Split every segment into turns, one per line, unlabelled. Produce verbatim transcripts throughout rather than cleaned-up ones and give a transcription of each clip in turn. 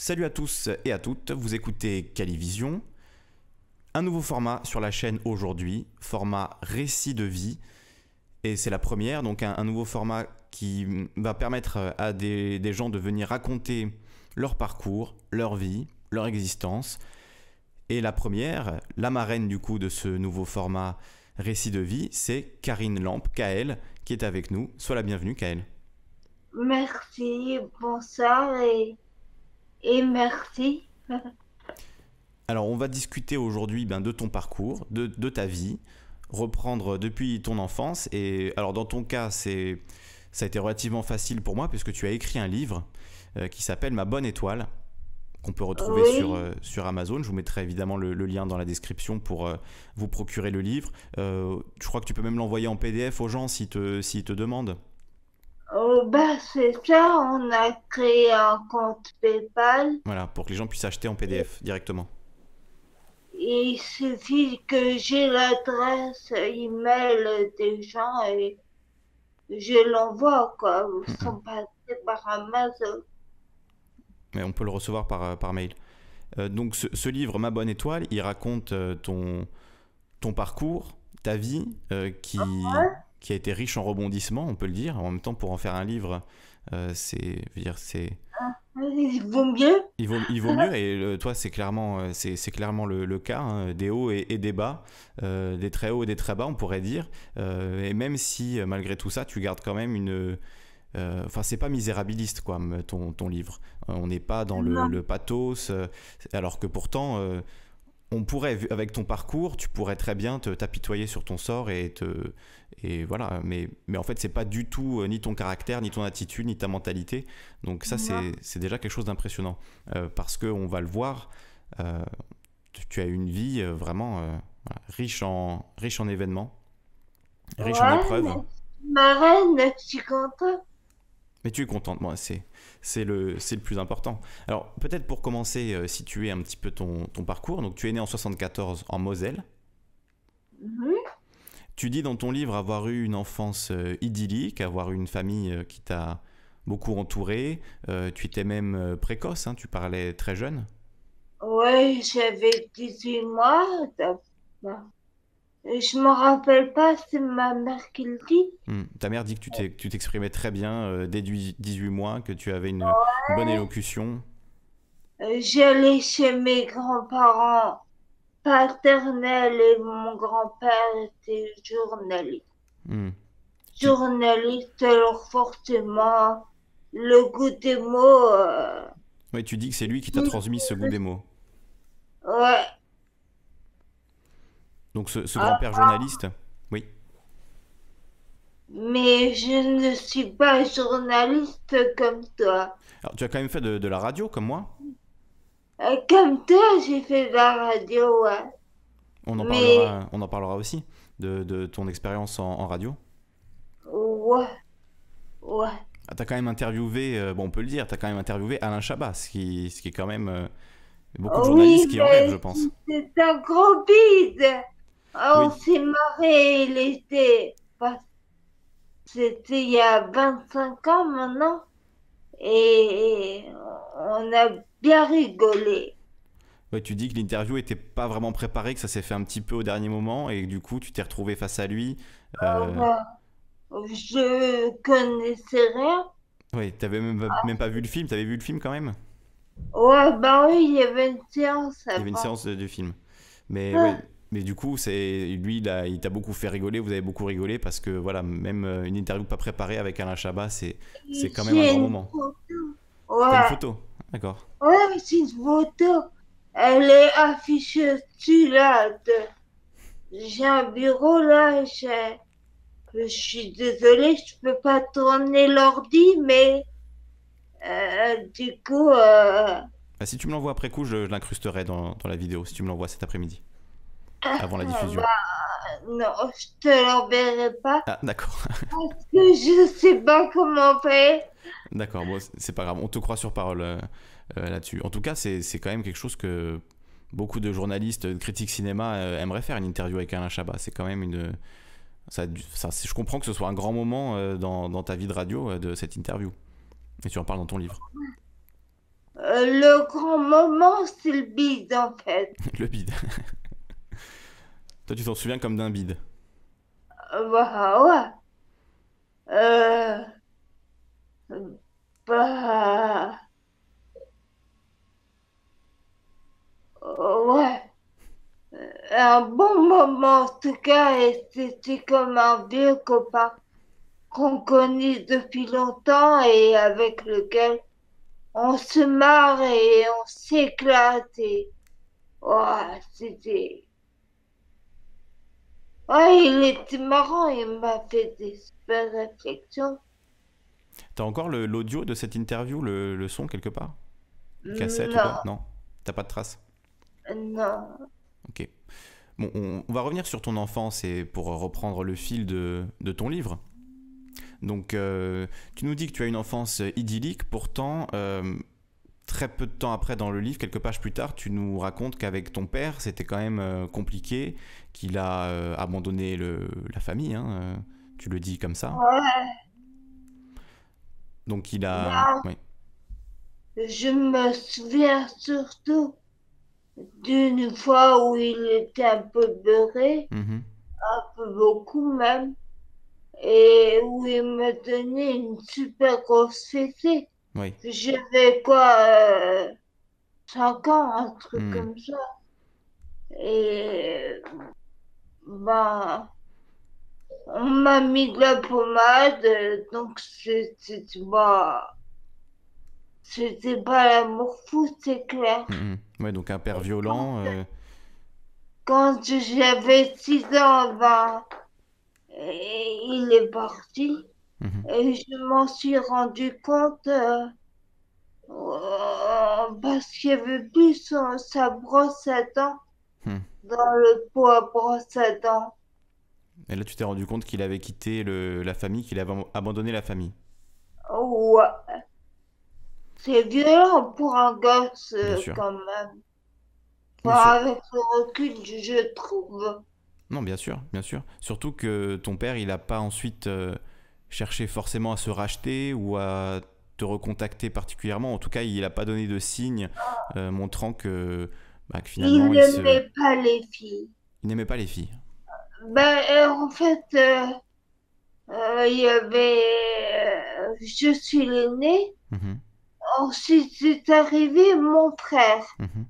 Salut à tous et à toutes, vous écoutez Calivision. Un nouveau format sur la chaîne aujourd'hui, format récit de vie. Et c'est la première, donc un, un nouveau format qui va permettre à des, des gens de venir raconter leur parcours, leur vie, leur existence. Et la première, la marraine du coup de ce nouveau format récit de vie, c'est Karine Lampe, Kael, qui est avec nous. Sois la bienvenue, Kael.
Merci, bonsoir et, et merci.
Alors on va discuter aujourd'hui ben, de ton parcours, de, de ta vie, reprendre depuis ton enfance. Et alors dans ton cas, c'est, ça a été relativement facile pour moi puisque tu as écrit un livre euh, qui s'appelle Ma bonne étoile, qu'on peut retrouver sur,
Oui,
euh, sur Amazon. Je vous mettrai évidemment le, le lien dans la description pour euh, vous procurer le livre. Euh, je crois que tu peux même l'envoyer en P D F aux gens s'ils te, s'ils te demandent.
oh, bah c'est ça, on a créé un compte PayPal.
Voilà, pour que les gens puissent acheter en P D F directement.
Et il suffit que j'ai l'adresse email des gens et je l'envoie, quoi.
Mm,
Sans
mm.
passer par Amazon.
Mais on peut le recevoir par, euh, par mail. Euh, donc ce, ce livre, Ma bonne étoile, il raconte euh, ton, ton parcours, ta vie, euh, qui, qui a été riche en rebondissements, on peut le dire. En même temps, pour en faire un livre, euh, c'est, je veux dire, c'est,
Il vaut mieux.
il vaut, il vaut mieux. Et euh, toi, c'est clairement, euh, c'est, c'est clairement le, le cas, hein, des hauts et, et des bas, euh, des très hauts et des très bas, on pourrait dire. Euh, et même si, euh, malgré tout ça, tu gardes quand même une, euh, enfin, c'est pas misérabiliste, quoi, ton, ton livre. Euh, on n'est pas dans le,
Non,
le pathos, euh, alors que pourtant, euh, on pourrait, avec ton parcours, tu pourrais très bien te t'apitoyer sur ton sort et te et voilà. Mais mais en fait, c'est pas du tout euh, ni ton caractère, ni ton attitude, ni ta mentalité. Donc ça,
non.
c'est c'est déjà quelque chose d'impressionnant euh, parce que on va le voir. euh, tu, tu as une vie euh, vraiment euh, voilà, riche en riche en événements, riche en
Ouais,
épreuves.
mais ma reine, je suis contente.
Mais tu es contente, moi, c'est c'est le, c'est le plus important. Alors, peut-être pour commencer, euh, situer un petit peu ton, ton parcours. Donc, tu es né en soixante-quatorze en Moselle.
Mhm.
Tu dis dans ton livre avoir eu une enfance euh, idyllique, avoir eu une famille euh, qui t'a beaucoup entouré. Euh, tu étais même euh, précoce, hein, tu parlais très jeune.
Ouais, j'avais dix-huit mois. D'accord. Je me rappelle pas, c'est ma mère qui le dit.
Hmm. Ta mère dit que tu t'es- que tu t'exprimais très bien euh, dès dix-huit mois, que tu avais une, une bonne élocution.
Euh, J'allais chez mes grands-parents paternels et mon grand-père était journaliste.
Hmm. Tu,
Journaliste, alors forcément, le goût des mots, euh,
ouais, tu dis que c'est lui qui t'a transmis ce goût des mots.
ouais.
Donc, ce, ce
Ah,
grand-père journaliste, oui.
mais je ne suis pas journaliste comme toi.
Alors, tu as quand même fait de, de la radio comme moi.
Euh, Comme toi, j'ai fait de la radio, ouais.
On en
Mais,
parlera, on en parlera aussi de, de ton expérience en, en radio.
ouais, ouais.
Ah, t'as quand même interviewé, euh, bon on peut le dire, t'as quand même interviewé Alain Chabat, ce qui, ce qui est quand même euh, beaucoup de journalistes
Oui,
qui en rêvent, je
mais
pense.
c'est un gros bide. On
Oui,
s'est marré, il était, pas- c'était il y a vingt-cinq ans maintenant, et on a bien rigolé.
ouais, tu dis que l'interview était pas vraiment préparée, que ça s'est fait un petit peu au dernier moment, et que du coup tu t'es retrouvé face à lui. Euh,
Enfin, je connaissais rien.
oui, t'avais même, même pas vu le film, t'avais vu le film quand même.
Ouais, bah oui, il y avait une séance
Il y avait une
avant.
séance de, du film. Mais
Ah,
ouais, mais du coup, c'est lui, il, a- il t'a beaucoup fait rigoler, vous avez beaucoup rigolé, parce que voilà, même euh, une interview pas préparée avec Alain Chabat, c'est, c'est quand même un
j'ai
grand
une
moment.
photo.
T'as une
Ouais,
photo? D'accord.
ouais, c'est une photo. Elle est affichée dessus là. de- J'ai un bureau là, j'ai je suis désolée, je peux pas tourner l'ordi, mais euh, du coup, euh,
Bah, si tu me l'envoies après coup, je, je l'incrusterai dans, dans la vidéo, si tu me l'envoies cet après-midi, avant la diffusion.
bah, non, je te l'enverrai pas
Ah, d'accord.
parce que je sais pas comment faire.
D'accord, bon, c'est pas grave, on te croit sur parole euh, euh, là-dessus. En tout cas, c'est c'est quand même quelque chose que beaucoup de journalistes, de critiques cinéma euh, aimeraient faire, une interview avec Alain Chabat. C'est quand même une... Ça, a dû- ça, je comprends que ce soit un grand moment euh, dans, dans ta vie de radio, euh, de cette interview. Et tu en parles dans ton livre.
Euh, le grand moment, c'est le bide, en fait.
Le bide. Toi, tu t'en souviens comme d'un bide.
Euh, Bah, ouais. Euh, bah, euh, ouais. Un bon moment, en tout cas, et c'était comme un vieux copain qu'on connaît depuis longtemps et avec lequel on se marre et on s'éclate et ouais, c'était... Ouais, il était marrant, il m'a fait des super réflexions.
T'as encore le- l'audio de cette interview, le, le son quelque part? Une cassette ou quoi?
Non,
Non. T'as pas de traces?
non.
Ok. Bon, on, on va revenir sur ton enfance et pour reprendre le fil de, de ton livre. Donc, euh, tu nous dis que tu as une enfance idyllique, pourtant, euh, très peu de temps après, dans le livre, quelques pages plus tard, tu nous racontes qu'avec ton père, c'était quand même euh, compliqué, qu'il a euh, abandonné le, la famille, hein, euh, tu le dis comme ça.
Ouais,
Donc, il a.
bah,
Oui.
je me souviens surtout d'une fois où il était un peu beurré,
Mhm.
un peu beaucoup même, et où il me donnait une super grosse fessée.
Oui.
J'avais quoi, euh, cinq ans, un truc
Hmm.
comme ça. Et ben, on m'a mis de la pommade, euh, donc c'était bah, c'était pas l'amour fou, c'est clair.
Mhm. Ouais, donc un père violent. euh,
Quand j'avais six ans, ben, et il est parti.
mhm.
Et je m'en suis rendu compte euh, euh, parce qu'il y avait plus son- sa brosse à dents
Hmm.
dans le pot à brosse à dents.
Et là, tu t'es rendu compte qu'il avait quitté le- la famille, qu'il avait abandonné la famille.
Ouais, c'est violent pour un gosse
Bien
euh,
sûr.
quand même.
Oui,
Enfin,
sur...
avec le recul, je je trouve.
Non, bien sûr, bien sûr. Surtout que ton père, il n'a pas ensuite euh, cherché forcément à se racheter ou à te recontacter particulièrement. En tout cas, il n'a pas donné de signe euh, montrant que, bah, que
Il
finalement, il se...
n'aimait pas les filles.
il n'aimait pas les filles.
Ben, euh, en fait, euh, euh, il y avait... euh, je suis l'aîné.
Mhm,
Ensuite, c'est arrivé mon frère.
mhm.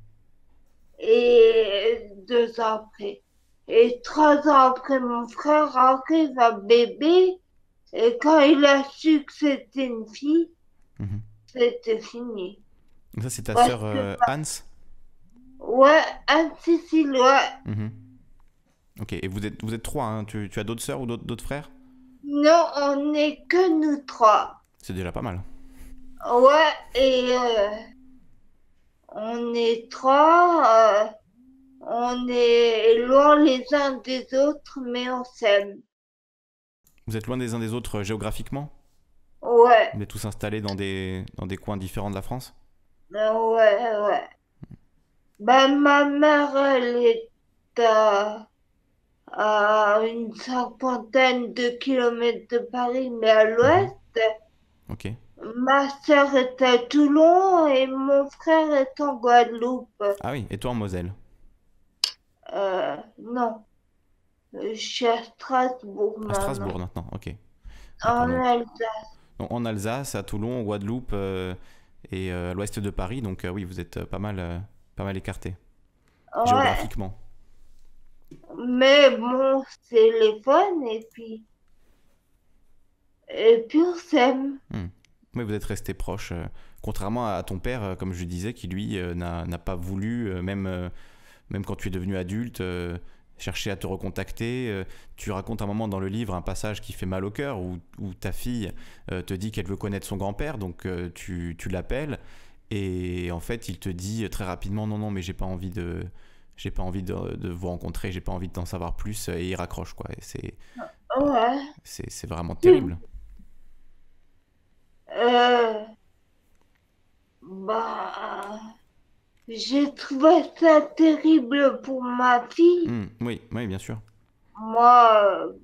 Et deux ans après. Et trois ans après, mon frère arrive un bébé. Et quand il a su que c'était une fille,
Mhm.
c'était fini.
Donc ça, c'est ta
Parce
sœur
que,
euh, Hans.
ouais, Anne-Cécile, ouais.
Mhm. Ok, et vous êtes, vous êtes trois, hein. Tu, tu as d'autres sœurs ou d'autres d'autres frères?
Non, on n'est que nous trois.
C'est déjà pas mal.
Ouais, et euh, on est trois. euh, on est loin les uns des autres, mais on s'aime.
Vous êtes loin des uns des autres euh, géographiquement?
Ouais,
Vous êtes tous installés dans des, dans des coins différents de la France?
ouais, ouais. Ben, ma mère, elle est à, à une cinquantaine de kilomètres de Paris, mais à
Mhm.
l'ouest.
Ok.
Ma sœur est à Toulon et mon frère est en Guadeloupe.
Ah oui, et toi en Moselle?
Euh, non, je suis à Strasbourg
À Strasbourg
maintenant,
maintenant, ok. D'accord,
en
donc,
Alsace.
donc en Alsace, à Toulon, en Guadeloupe euh, et euh, à l'ouest de Paris, donc euh, oui, vous êtes euh, pas mal, euh, pas mal écartés,
Ouais,
géographiquement.
mais bon, c'est les fun et puis, et puis on s'aime.
Hmm. Oui, vous êtes restés proches, euh, contrairement à ton père, euh, comme je disais, qui lui euh, n'a n'a pas voulu, euh, même, euh, même quand tu es devenu adulte, euh, chercher à te recontacter. Euh, tu racontes un moment dans le livre un passage qui fait mal au cœur, où, où ta fille euh, te dit qu'elle veut connaître son grand-père, donc euh, tu, tu l'appelles, et en fait il te dit très rapidement non, non, mais j'ai pas envie de... J'ai pas envie de, de vous rencontrer, j'ai pas envie d'en savoir plus, et il raccroche, quoi. Et C'est
Ouais.
c'est c'est vraiment terrible.
Euh, bah, j'ai trouvé ça terrible pour ma fille.
Hmm, oui, oui, bien sûr.
Moi,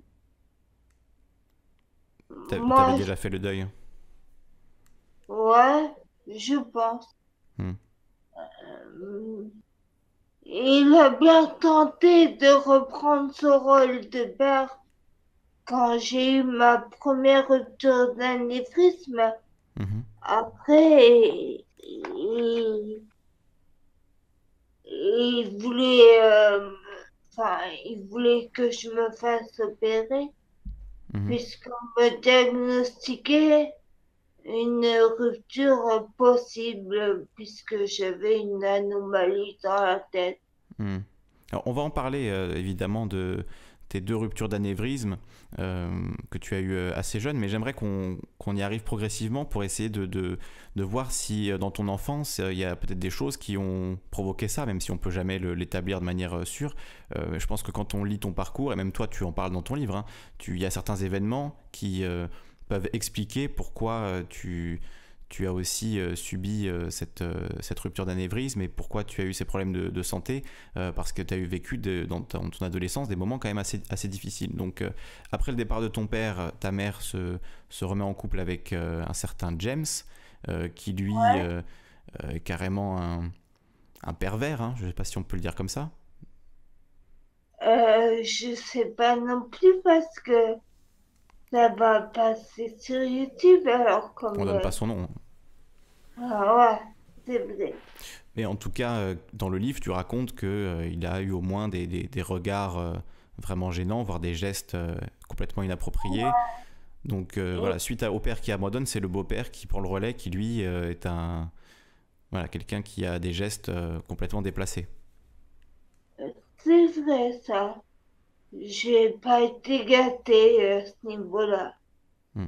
T'a- T'avais
moi,
déjà fait le deuil.
ouais, je pense.
Hmm.
Euh, Il a bien tenté de reprendre ce rôle de père quand j'ai eu ma première rupture d'anévrisme.
Mhm.
Après, il, il voulait, euh, enfin, il voulait que je me fasse opérer
Mhm.
puisqu'on me diagnostiquait une rupture possible puisque j'avais une anomalie dans la tête.
Hmm. Alors, on va en parler euh, évidemment de tes deux ruptures d'anévrisme euh, que tu as eues euh, assez jeune, mais j'aimerais qu'on qu'on y arrive progressivement pour essayer de, de, de voir si euh, dans ton enfance euh, il y a peut-être des choses qui ont provoqué ça, même si on peut jamais le- l'établir de manière euh, sûre. Euh, je pense que quand on lit ton parcours, et même toi tu en parles dans ton livre, hein, tu, il y a certains événements qui euh, peuvent expliquer pourquoi euh, tu tu as aussi euh, subi euh, cette, euh, cette rupture d'anévrisme et pourquoi tu as eu ces problèmes de, de santé euh, parce que tu as eu vécu de, dans ton, ton adolescence des moments quand même assez, assez difficiles. Donc euh, après le départ de ton père, ta mère se, se remet en couple avec euh, un certain James euh, qui lui euh, euh, est carrément un, un pervers, hein, je ne sais pas si on peut le dire comme ça.
Euh, je sais pas non plus parce que ça va passer sur YouTube alors
On
comme
donne
euh,
pas son nom, hein.
ah ouais, c'est vrai.
Mais en tout cas, euh, dans le livre, tu racontes qu'il euh, a eu au moins des, des, des regards euh, vraiment gênants, voire des gestes euh, complètement inappropriés. Donc euh,
Et
voilà, suite à- au père qui abandonne, c'est le beau-père qui prend le relais, qui lui euh, est un voilà quelqu'un qui a des gestes euh, complètement déplacés.
c'est vrai ça. J'ai pas été gâtée euh, à ce niveau-là.
Hmm.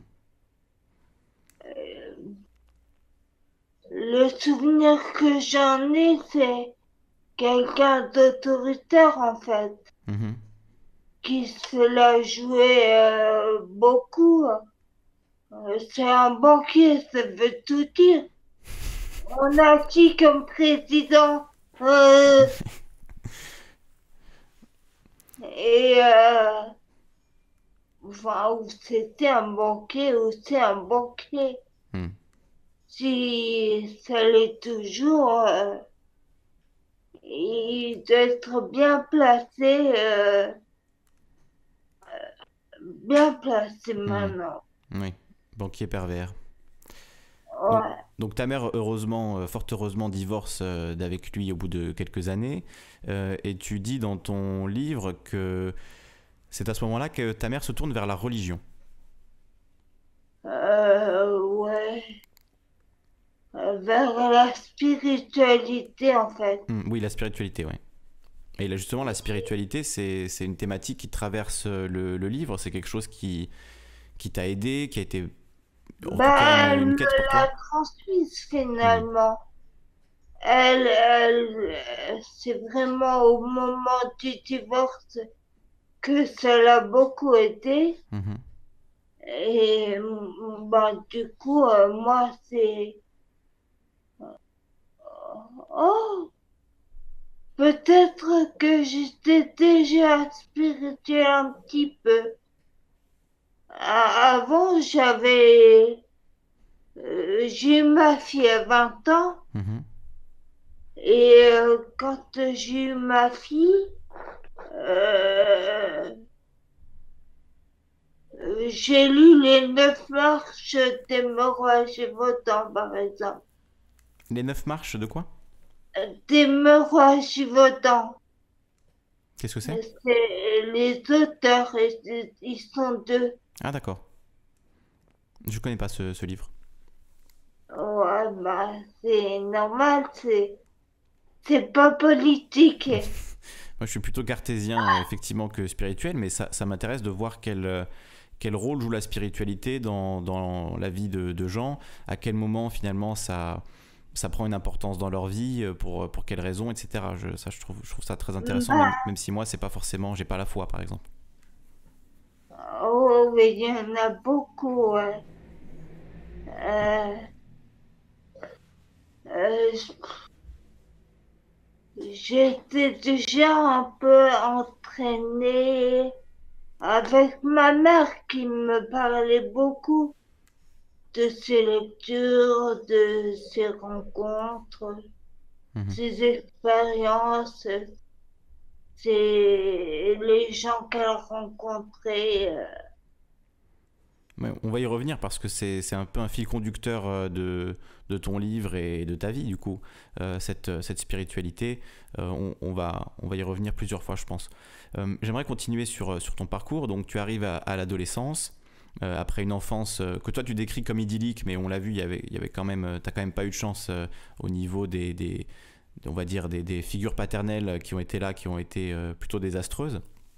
Euh, le souvenir que j'en ai, c'est quelqu'un d'autoritaire en fait,
Mhm.
qui se la jouait euh, beaucoup. Euh, c'est un banquier, ça veut tout dire. On a qui comme président euh, et euh, enfin, ou c'était un banquier ou c'est un banquier.
Hmm.
Si ça l'est toujours, euh, il doit être bien placé, euh, bien placé
Hmm.
maintenant.
Oui, banquier pervers. Donc,
Ouais.
donc ta mère, heureusement, euh, fort heureusement, divorce euh, d'avec lui au bout de quelques années. Euh, et tu dis dans ton livre que c'est à ce moment-là que ta mère se tourne vers la religion.
Euh, ouais. Euh, vers la spiritualité en fait.
Hmm, oui, la spiritualité, oui. Et là, justement, la spiritualité, c'est, c'est une thématique qui traverse euh, le, le livre. C'est quelque chose qui, qui t'a aidé, qui a été en tout cas une,
Bah, elle
une
me
quête pour
l'a
toi.
transmise
Hmm.
finalement. Elle, elle, euh, c'est vraiment au moment du divorce que ça l'a beaucoup aidé.
Mhm.
Et mm, bah, du coup, euh, moi, c'est... Oh, peut-être que j'étais déjà spirituel un petit peu. A- Avant, j'avais... euh, j'ai eu ma fille à vingt ans.
Mhm.
Et euh, quand j'ai eu ma fille, euh, euh, j'ai lu les neuf marches d'Hémorragie Gévaudan, par exemple.
Les neuf marches de quoi?
D'Hémorragie Gévaudan.
Qu'est-ce que c'est?
C'est les auteurs, et- ils sont deux.
Ah, d'accord. Je connais pas ce, ce livre.
Ouais, bah, c'est normal, c'est, c'est pas politique.
Moi, je suis plutôt cartésien, euh, effectivement, que spirituel, mais ça, ça m'intéresse de voir quel, euh, quel rôle joue la spiritualité dans, dans la vie de, de gens, à quel moment, finalement, ça, ça prend une importance dans leur vie, euh, pour, pour quelles raisons, et cetera. Je, ça, je trouve, je trouve ça très intéressant, même,
Bah,
même si moi, c'est pas forcément, j'ai pas la foi, par exemple.
oh, mais il y en a beaucoup. Ouais. Euh, euh, J'étais déjà un peu entraînée avec ma mère qui me parlait beaucoup de ses lectures, de ses rencontres,
Mhm.
ses expériences, c'est les gens qu'elle rencontrait. euh,
Ouais, on va y revenir parce que c'est c'est un peu un fil conducteur euh, de, de ton livre et de ta vie, du coup, euh, cette, cette spiritualité. Euh, on, on va, on va y revenir plusieurs fois, je pense. Euh, J'aimerais continuer sur, sur ton parcours. Donc, tu arrives à, à l'adolescence, euh, après une enfance euh, que toi tu décris comme idyllique, mais on l'a vu, il y avait, il y avait quand même, euh, t'as quand même pas eu de chance euh, au niveau des, des, on va dire, des, des figures paternelles qui ont été là, qui ont été euh, plutôt désastreuses.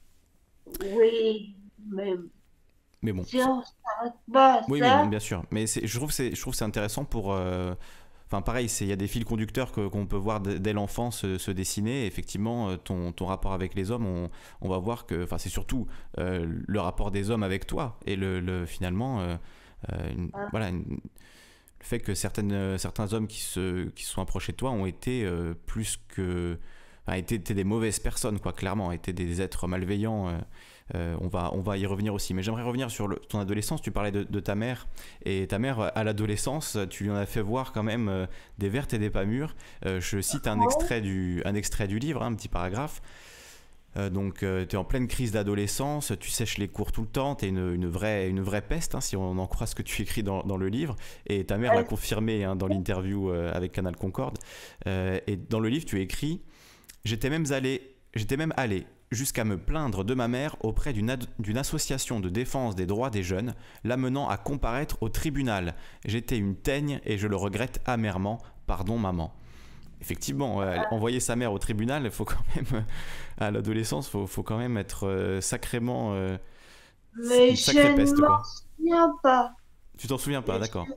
Oui, mais
Mais bon,
si on s'arrête pas à
oui, oui, non,
ça,
bien sûr. Mais c'est- je trouve que c'est, je trouve que c'est intéressant pour. euh, Enfin, pareil, c'est- il y a des fils conducteurs que- qu'on peut voir dès dès l'enfance se, se dessiner. Et effectivement, euh, ton, ton rapport avec les hommes, on, on va voir que. Enfin, c'est surtout euh, le rapport des hommes avec toi. Et le, le- finalement, euh, euh, une-
hein,
voilà, une- le fait que certaines, euh, certains hommes qui se, qui se sont approchés de toi ont été euh, plus que. Enfin, étaient, étaient des mauvaises personnes, quoi, clairement, étaient des êtres malveillants. euh, euh, on, va, on va y revenir aussi. Mais j'aimerais revenir sur le- ton adolescence. Tu parlais de, de ta mère. Et ta mère, à l'adolescence, tu lui en as fait voir quand même euh, des vertes et des pas mûres. Euh, je cite un
ouais,
extrait du, un extrait du livre, hein, un petit paragraphe. Euh, donc, tu es en pleine crise d'adolescence, tu sèches les cours tout le temps, tu es une, une, vraie, une vraie peste, hein, si on en croit ce que tu écris dans, dans le livre. Et ta mère l'a
ouais,
confirmé hein, dans l'interview euh, avec Canal Concorde. Euh, et dans le livre, tu écris J'étais même allé, j'étais même allé jusqu'à me plaindre de ma mère auprès d'une ad- d'une association de défense des droits des jeunes, l'amenant à comparaître au tribunal. J'étais une teigne et je le regrette amèrement. Pardon maman. Effectivement, euh, envoyer sa mère au tribunal, il faut quand même, euh, à l'adolescence, faut, faut quand même être euh, sacrément, euh,
mais
une
je
sacrée
ne
peste,
m'en
quoi.
souviens pas.
Tu t'en souviens pas, d'accord.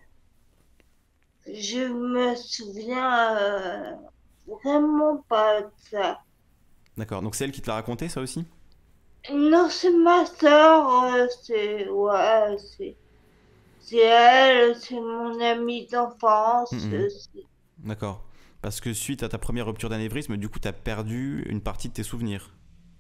Je me souviens euh, vraiment pas de ça.
D'accord, donc c'est elle qui te l'a raconté, ça aussi.
Non, c'est ma sœur, euh, c'est ouais, c'est c'est elle, c'est mon amie
Hum,
d'enfance.
hum,
euh, c'est-
d'accord. Parce que suite à ta première rupture d'anévrisme, du coup, t'as perdu une partie de tes souvenirs.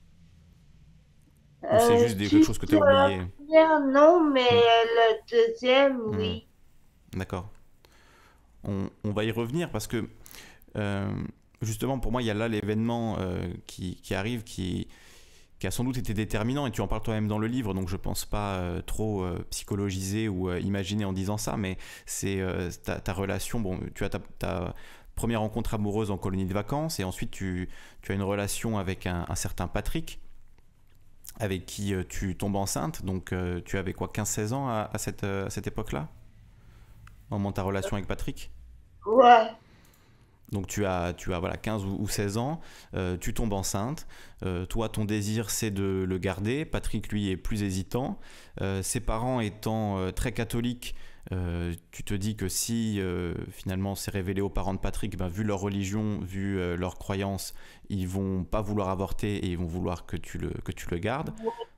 Ou c'est
Euh,
juste des- quelque chose que
juste
t'as
la
oublié.
première, non, mais
Hum,
la deuxième,
hum,
oui.
d'accord. On, on va y revenir parce que euh, justement pour moi il y a là l'événement euh, qui, qui arrive qui, qui a sans doute été déterminant et tu en parles toi-même dans le livre donc je pense pas euh, trop euh, psychologiser ou euh, imaginer en disant ça mais c'est euh, ta, ta relation bon tu as ta, ta première rencontre amoureuse en colonie de vacances et ensuite tu, tu as une relation avec un, un certain Patrick avec qui euh, tu tombes enceinte donc euh, tu avais quoi quinze seize ans à, à cette, euh, à cette époque-là au moment de ta relation avec Patrick.
Ouais.
Donc tu as, tu as voilà, quinze ou, ou seize ans, euh, tu tombes enceinte, euh, toi ton désir c'est de le garder, Patrick lui est plus hésitant, euh, ses parents étant euh, très catholiques, euh, tu te dis que si euh, finalement c'est révélé aux parents de Patrick, ben, vu leur religion, vu euh, leurs croyances, ils vont pas vouloir avorter et ils vont vouloir que tu le, que tu le gardes.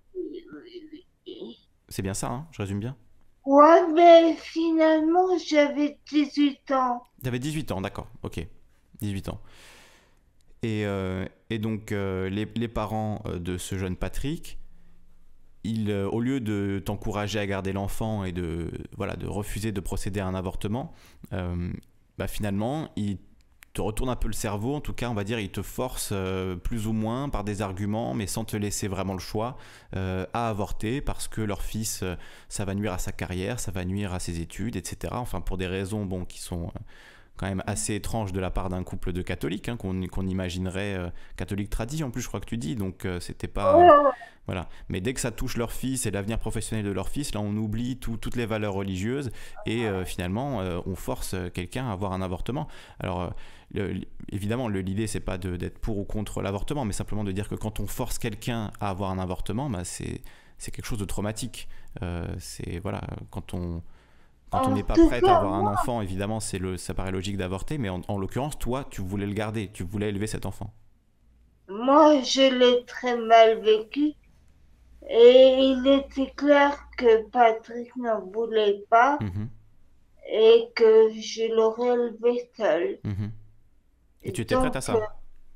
C'est bien ça, hein, je résume bien.
Ouais, mais finalement, j'avais dix-huit ans.
T'avais dix-huit ans, d'accord, ok, dix-huit ans. Et, euh, et donc euh, les, les parents euh, de ce jeune Patrick, il, euh, au lieu de t'encourager à garder l'enfant et de, voilà, de refuser de procéder à un avortement, euh, bah finalement, il te retourne un peu le cerveau, en tout cas, on va dire, il te force euh, plus ou moins par des arguments, mais sans te laisser vraiment le choix, euh, à avorter parce que leur fils, euh, ça va nuire à sa carrière, ça va nuire à ses études, et cetera. Enfin, pour des raisons bon, qui sont euh, quand même assez étranges de la part d'un couple de catholiques, hein, qu'on qu'on imaginerait euh, catholique tradit, en plus, je crois que tu dis, donc euh, c'était pas. Euh,
Ouais,
voilà. Mais dès que ça touche leur fils et l'avenir professionnel de leur fils, là on oublie tout- toutes les valeurs religieuses et euh, finalement euh, on force euh, quelqu'un à avoir un avortement. Alors euh, le- évidemment le- l'idée c'est pas de- d'être pour ou contre l'avortement, mais simplement de dire que quand on force quelqu'un à avoir un avortement, bah, c'est c'est quelque chose de traumatique. Euh, c'est voilà quand on quand on
en
n'est pas
tout
prête à
cas,
avoir un
moi,
enfant, évidemment c'est le ça paraît logique d'avorter, mais en, en l'occurrence toi tu voulais le garder, tu voulais élever cet enfant.
moi, je l'ai très mal vécu. Et il était clair que Patrick n'en voulait pas
Mhm,
et que je l'aurais élevé seul.
mhm. Et tu étais prête à
Donc,
ça?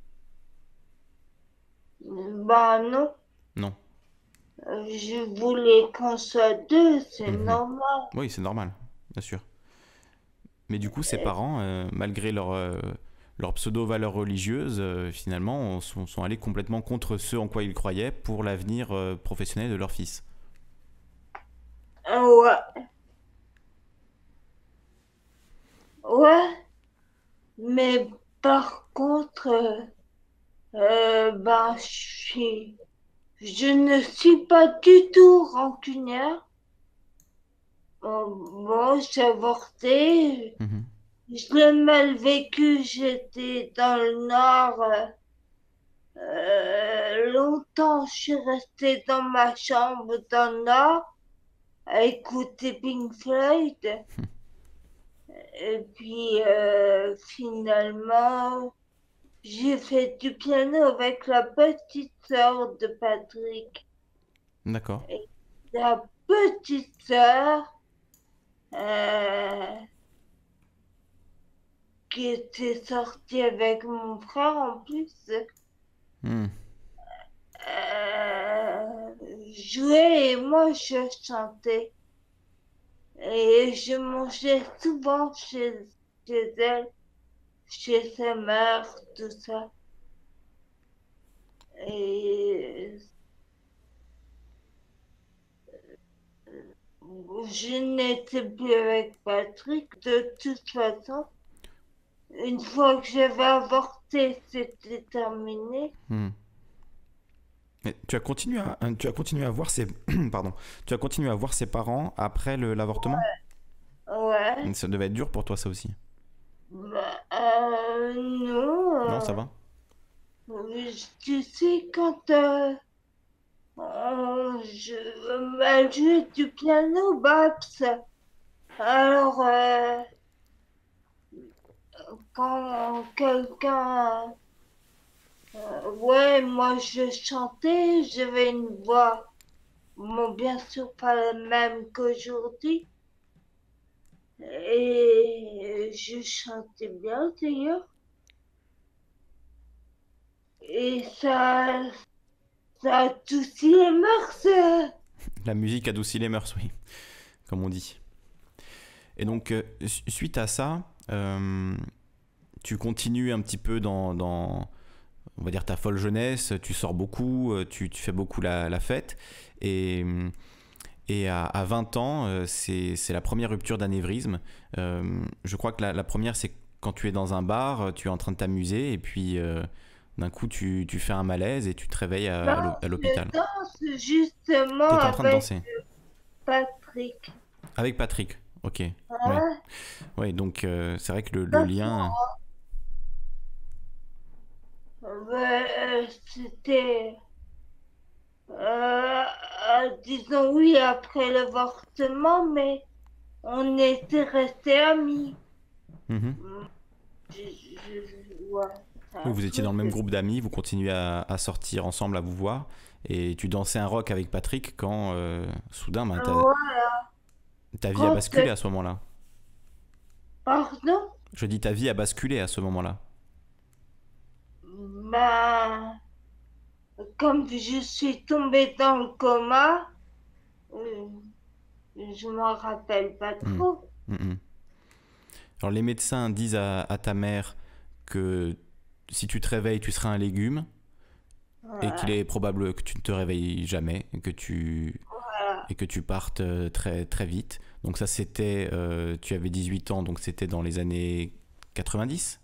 euh, bah non,
Non.
euh, je voulais qu'on soit deux, c'est
Mhm.
normal.
Oui, c'est normal. bien sûr. Mais du coup, ses parents, euh, malgré leur, euh, leur pseudo-valeurs religieuses, euh, finalement, sont, sont allés complètement contre ce en quoi ils croyaient pour l'avenir euh, professionnel de leur fils.
Ah ouais, ouais, mais par contre, euh, euh, ben, je suis, je ne suis pas du tout rancunière. Bon, bon, j'ai avorté,
Mhm.
je l'ai mal vécu, j'étais dans le Nord. euh, euh, longtemps, je suis restée dans ma chambre dans le Nord à écouter Pink Floyd. Et puis, euh, finalement, j'ai fait du piano avec la petite sœur de Patrick.
D'accord.
Et la petite sœur, euh, qui était sortie avec mon frère en plus,
Hmm.
euh, jouait et moi je chantais. Et je mangeais souvent chez, chez elle, chez sa mère, tout ça. Et je n'étais plus avec Patrick de toute façon. Une fois que j'avais avorté, c'était terminé.
Hmm. Mais tu as continué à, hein, tu as continué à voir ses, pardon, tu as continué à voir ses parents après le- l'avortement?
Ouais.
Ça devait être dur pour toi, ça aussi.
Bah, euh, non.
Non, ça
euh,
va?
tu sais, quand euh, on- je, elle jouait du piano, Babs. Alors, euh, quand quelqu'un... euh, ouais, moi je chantais, j'avais une voix, bon, bien sûr pas la même qu'aujourd'hui. Et je chantais bien d'ailleurs. Et ça, ça adoucit les mœurs. euh.
La musique adoucit les mœurs, oui, comme on dit. Et donc, euh, su- suite à ça, euh, tu continues un petit peu dans, dans, on va dire, ta folle jeunesse, tu sors beaucoup, euh, tu, tu fais beaucoup la, la fête. Et, et à, à vingt ans, euh, c'est c'est la première rupture d'anévrisme. Euh, je crois que la, la première, c'est quand tu es dans un bar, tu es en train de t'amuser, et puis euh, d'un coup, tu, tu fais un malaise et tu te réveilles à, à
Non,
l'hô- à
je
l'hôpital.
danse
Tu
justement
étais en train de
avec
danser.
Patrick.
Avec Patrick, ok. Ouais,
Hein?
ouais, donc euh, c'est vrai que le, le
Parce que,
lien.
euh, c'était, euh, euh, disons oui, après l'avortement, mais on était restés amis.
Mhm.
Mm, Je, je- je- ouais, c'est
Oui,
un
vous étiez dans le
truc.
même groupe d'amis, vous continuez à, à sortir ensemble, à vous voir, et tu dansais un rock avec Patrick quand euh, soudain, ben, ta,
Ouais,
ta vie a
quand,
basculé à ce moment-là.
pardon,
Je dis ta vie a basculé à ce moment-là.
ben, comme je suis tombée dans le coma, euh, je m'en rappelle pas
Mhm.
trop.
Mhm. Alors les médecins disent à, à ta mère que si tu te réveilles, tu seras un légume, et qu'il
Voilà,
est probable que tu ne te réveilles jamais, et que tu,
voilà.
et que tu partes euh, très, très vite. Donc ça c'était, euh, tu avais dix-huit ans, donc c'était dans les années quatre-vingt-dix.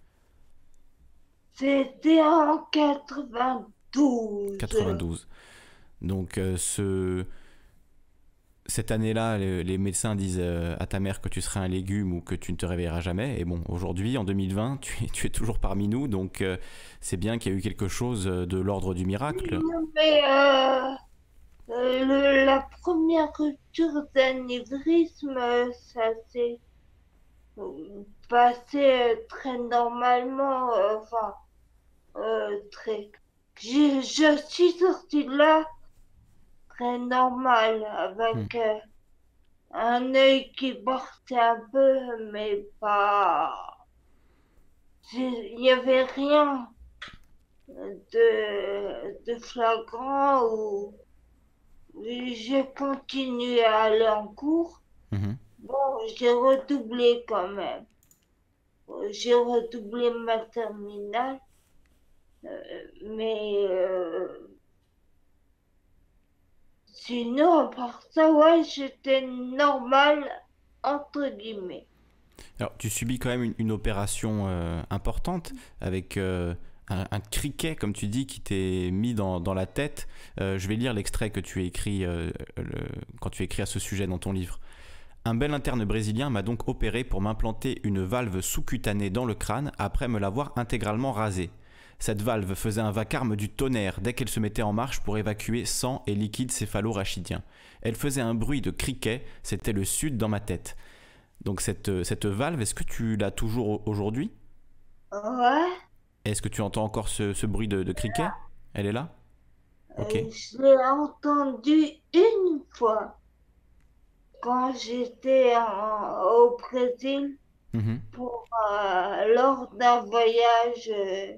C'était en quatre-vingt-douze.
quatre-vingt-douze. Donc euh, ce, cette année-là, les, les médecins disent euh, à ta mère que tu seras un légume ou que tu ne te réveilleras jamais. Et bon, aujourd'hui, en deux mille vingt, tu es, tu es toujours parmi nous, donc euh, c'est bien qu'il y a eu quelque chose de l'ordre du miracle.
Mais euh, euh, le- la première rupture d'anévrisme, euh, ça s'est euh, passé euh, très normalement. euh, Enfin, euh, très. Je, je suis sortie de là très normal,
Hmm.
avec euh, un œil qui portait un peu, mais pas. Il n'y avait rien de, de flagrant ou j'ai continué à aller en cours,
Mhm.
Bon, j'ai redoublé quand même. J'ai redoublé ma terminale, euh, mais euh, sinon, à part ça, ouais, j'étais normale, entre guillemets.
Alors, tu subis quand même une, une opération euh, importante avec euh, un, un criquet, comme tu dis, qui t'est mis dans, dans la tête. Euh, je vais lire l'extrait que tu as écrit euh, le- quand tu écris à ce sujet dans ton livre. Un bel interne brésilien m'a donc opéré pour m'implanter une valve sous-cutanée dans le crâne après me l'avoir intégralement rasé. Cette valve faisait un vacarme du tonnerre dès qu'elle se mettait en marche pour évacuer sang et liquide céphalo-rachidien. Elle faisait un bruit de criquet, c'était le sud dans ma tête. Donc cette, cette valve, est-ce que tu l'as toujours aujourd'hui?
Ouais,
Est-ce que tu entends encore ce, ce bruit de, de criquet? Elle est là? Ok.
euh, je l'ai entendu une fois quand j'étais en- au Brésil
Mhm,
pour, euh, lors d'un voyage euh,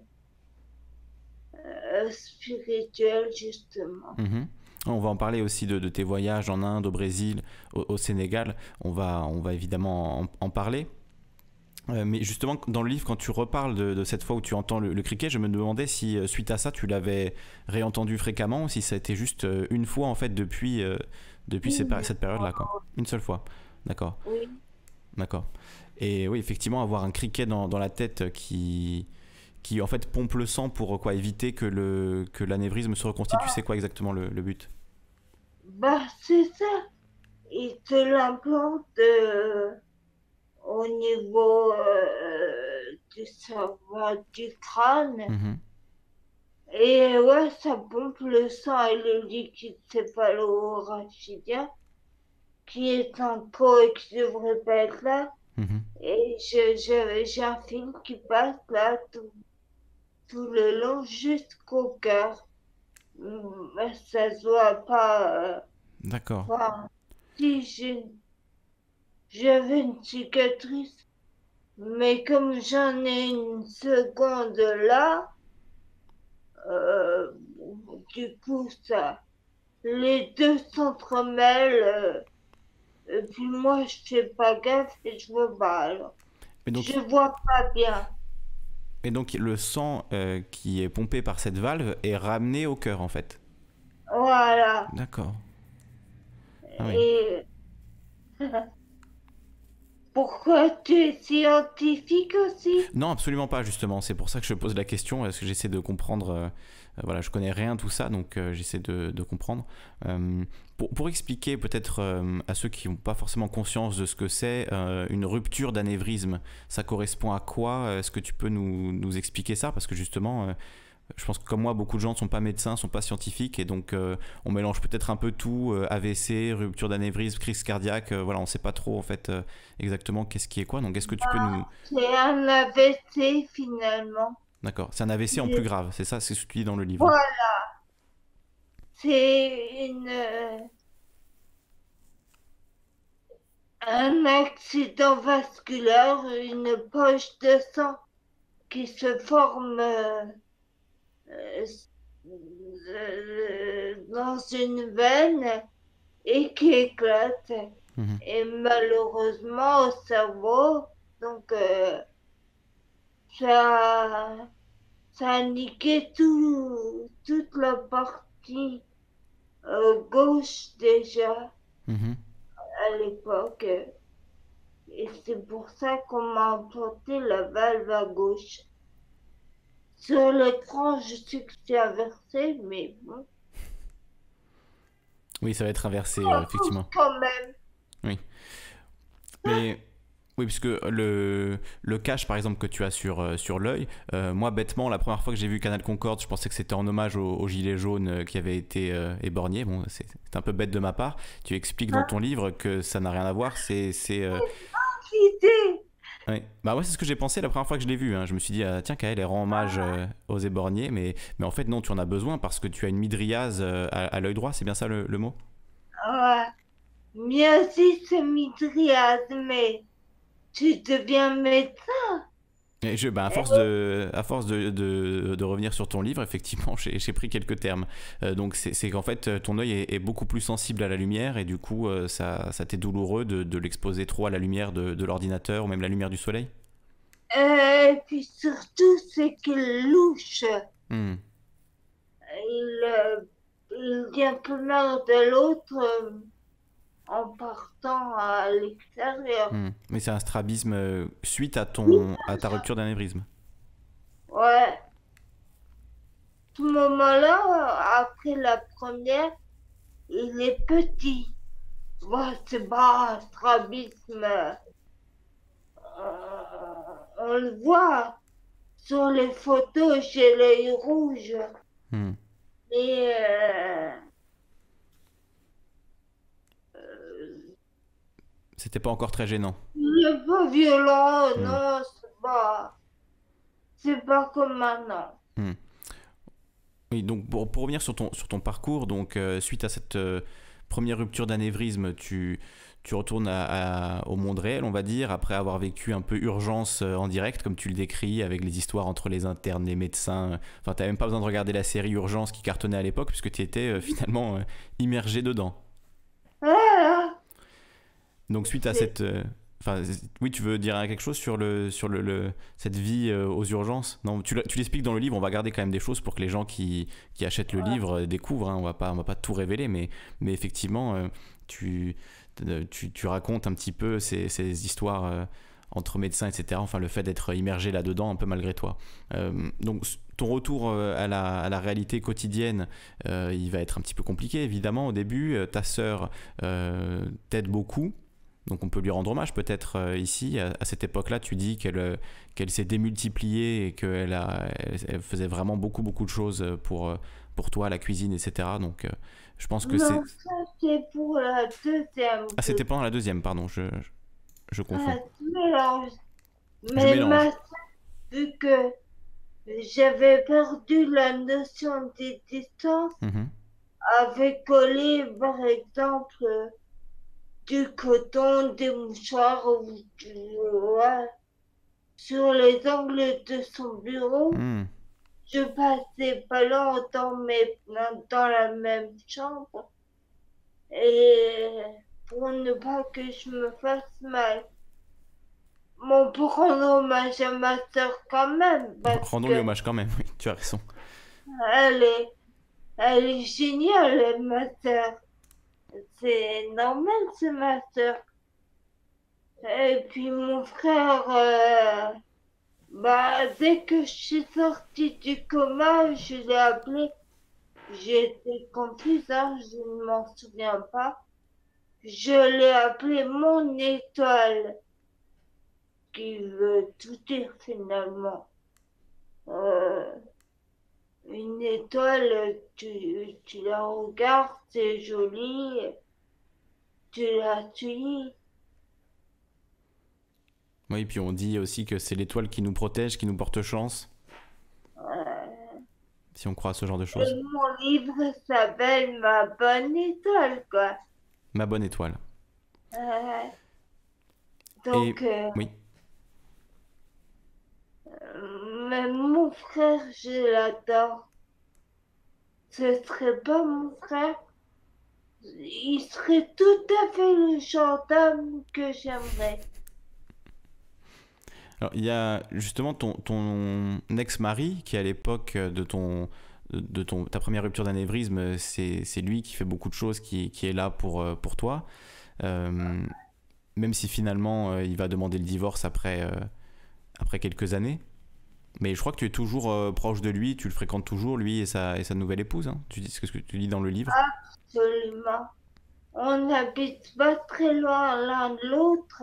euh, spirituel, justement.
mhm. On va en parler aussi de, de tes voyages en Inde, au Brésil, au, au Sénégal. On va, on va évidemment en, en parler. Euh, mais justement, dans le livre, quand tu reparles de, de cette fois où tu entends le, le criquet, je me demandais si, euh, suite à ça, tu l'avais réentendu fréquemment ou si ça a été juste euh, une fois, en fait, depuis, euh, depuis ces péri-
Une
cette période-là, quoi. Une seule fois. D'accord,
Oui,
d'accord. Et oui, effectivement, avoir un criquet dans, dans la tête qui, qui, en fait, pompe le sang pour quoi, éviter que le, que l'anévrisme se reconstitue, c'est quoi exactement le, le but?
bah c'est ça. Il te l'implante euh, au niveau euh, du cerveau, du crâne.
Mhm.
Et ouais, ça pompe le sang et le liquide céphalo-rachidien, qui est en trop et qui devrait pas être là.
Mhm.
Et je, je- j'ai un film qui passe là tout, tout le long jusqu'au cœur. Hum, Ça se voit pas. euh,
D'accord.
Enfin, si j'ai- j'avais une cicatrice, mais comme j'en ai une seconde là, euh, du coup, ça, les deux s'entremêlent. euh, et puis moi, je fais pas gaffe et je me bats.
Et donc,
Je vois pas bien.
et donc le sang euh, qui est pompé par cette valve est ramené au cœur, en fait.
Voilà.
D'accord. Ah oui.
Et pourquoi tu es scientifique aussi?
Non, absolument pas, justement. C'est pour ça que je pose la question, parce que j'essaie de comprendre. Euh, euh, voilà, je connais rien de tout ça, donc euh, j'essaie de, de comprendre. Euh, pour, pour expliquer peut-être euh, à ceux qui n'ont pas forcément conscience de ce que c'est euh, une rupture d'anévrisme, ça correspond à quoi? Est-ce que tu peux nous, nous expliquer ça? Parce que justement, euh, je pense que comme moi, beaucoup de gens ne sont pas médecins, ne sont pas scientifiques, et donc euh, on mélange peut-être un peu tout, euh, A V C, rupture d'anévrisme, crise cardiaque, euh, voilà, on ne sait pas trop en fait euh, exactement qu'est-ce qui est quoi. Donc est-ce que tu peux nous...
C'est un A V C finalement.
D'accord, c'est un A V C en plus grave, c'est ça, c'est ce que tu dis dans le livre.
Voilà. C'est une, euh, un accident vasculaire, une poche de sang qui se forme euh, euh, euh, dans une veine et qui éclate.
Mhm.
Et malheureusement au cerveau, donc euh, ça, ça a niqué tout, toute la partie euh, gauche déjà
Mhm.
à l'époque. Et c'est pour ça qu'on m'a implanté la valve à gauche. Sur l'écran, je sais que c'est inversé, mais bon,
Oui, ça va être inversé, euh,
ça bouge
effectivement.
quand même.
Oui. Mais oui, puisque le, le cache, par exemple, que tu as sur, euh, sur l'œil, euh, moi, bêtement, la première fois que j'ai vu Canal Concorde, je pensais que c'était en hommage aux, aux gilets jaunes euh, qui avaient été euh, éborgnés. Bon, c'est c'est un peu bête de ma part. Tu expliques dans ton livre que ça n'a rien à voir. C'est, c'est, euh,
Idée.
ouais. Bah ouais, c'est ce que j'ai pensé la première fois que je l'ai vu, hein. Je me suis dit, ah, tiens, Kael, elle rend hommage euh, aux éborgnés, mais, mais en fait, non, tu en as besoin parce que tu as une midriase euh, à, à l'œil droit, c'est bien ça le, le mot?
Ouais. Myositis midriase, mais tu deviens médecin.
Et je, bah, à force de, à force de, de, de revenir sur ton livre, effectivement, j'ai j'ai pris quelques termes. Euh, donc, c'est c'est qu'en fait, ton œil est, est beaucoup plus sensible à la lumière et du coup, euh, ça, ça t'est douloureux de, de l'exposer trop à la lumière de, de l'ordinateur ou même la lumière du soleil.
Et puis surtout, c'est qu'il louche.
Hmm,
Il, euh, il dit un peu marre de l'autre euh, en partant à l'extérieur.
hmm. Mais c'est un strabisme euh, suite à,
Oui,
ton, à ta rupture d'anévrisme.
ouais. Ce moment-là, après la première, il est petit. Ouais, c'est pas un strabisme. Euh, on le voit sur les photos, j'ai l'œil rouge.
Hmm.
Mais euh, euh,
C'était pas encore très gênant.
il est pas violent,
Hmm,
non, c'est pas, c'est pas comme maintenant.
hmm. Oui, donc pour, pour revenir sur ton, sur ton parcours, donc euh, suite à cette euh, première rupture d'anévrisme, tu, tu retournes à- à- au monde réel, on va dire, après avoir vécu un peu urgence euh, en direct, comme tu le décris, avec les histoires entre les internes, les médecins. Enfin, t'avais même pas besoin de regarder la série Urgence qui cartonnait à l'époque, puisque tu étais euh, finalement euh, immergé dedans.
Ah,
Donc suite à
c'est
cette... euh, Enfin, oui, tu veux dire quelque chose sur, le, sur le, le- cette vie euh, aux urgences? Non, tu, l'as- tu l'expliques dans le livre, on va garder quand même des choses pour que les gens qui, qui achètent le livre euh, découvrent, hein, on va pas, on va pas tout révéler, mais, mais effectivement, euh, tu, euh, tu, tu racontes un petit peu ces, ces histoires euh, entre médecins, et cetera. Enfin, le fait d'être immergé là-dedans un peu malgré toi. Euh, donc, ton retour euh, à la, à la réalité quotidienne, euh, il va être un petit peu compliqué, évidemment, au début. Euh, Ta sœur euh, t'aide beaucoup. Donc on peut lui rendre hommage peut-être euh, ici. À, à cette époque-là, tu dis qu'elle euh, qu'elle s'est démultipliée et qu'elle a, elle, elle faisait vraiment beaucoup beaucoup de choses pour, euh, pour toi, la cuisine, et cetera. Donc euh, je pense que c'est...
non, ça c'est pour la deuxième
Ah,
que
c'était pendant la deuxième, pardon, je, je, je confonds.
ah, tu mélanges.
Je
Mais
mélange.
ma soeur, vu que j'avais perdu la notion des distances,
Mhm.
avait collé par exemple du coton, des mouchoirs ou du, ouais, sur les angles de son bureau.
Hmm.
Je passais pas longtemps mais dans la même chambre et pour ne pas que je me fasse mal. Bon, pour rendre hommage à ma soeur quand même, parce
Rendons-lui
que
hommage quand même, oui, tu as raison.
elle est, elle est géniale, ma soeur. C'est normal, c'est ma soeur. Et puis mon frère, euh, bah, dès que je suis sortie du coma, je l'ai appelé. J'étais confuse, hein, je ne m'en souviens pas. Je l'ai appelé mon étoile, qui veut tout dire finalement. Euh, une étoile, tu, tu la regardes, c'est joli, tu la suis.
Oui, puis on dit aussi que c'est l'étoile qui nous protège, qui nous porte chance,
Euh,
si on croit à ce genre de choses.
et mon livre s'appelle Ma bonne étoile, quoi.
Ma bonne étoile.
Euh, donc,
Et
euh,
oui.
même mon frère, je l'adore. Ce serait pas mon frère, il serait tout à fait le genre d'homme que j'aimerais.
Alors, il y a justement ton, ton ex-mari qui, à l'époque de ton de ton, ta première rupture d'anévrisme, c'est, c'est lui qui fait beaucoup de choses, qui, qui est là pour, euh, pour toi. Euh, Même si finalement euh, il va demander le divorce après, euh, après quelques années. Mais je crois que tu es toujours euh, proche de lui, tu le fréquentes toujours, lui et sa, et sa nouvelle épouse. Hein. Tu dis ce que tu dis dans le livre.
Absolument. On n'habite pas très loin l'un de l'autre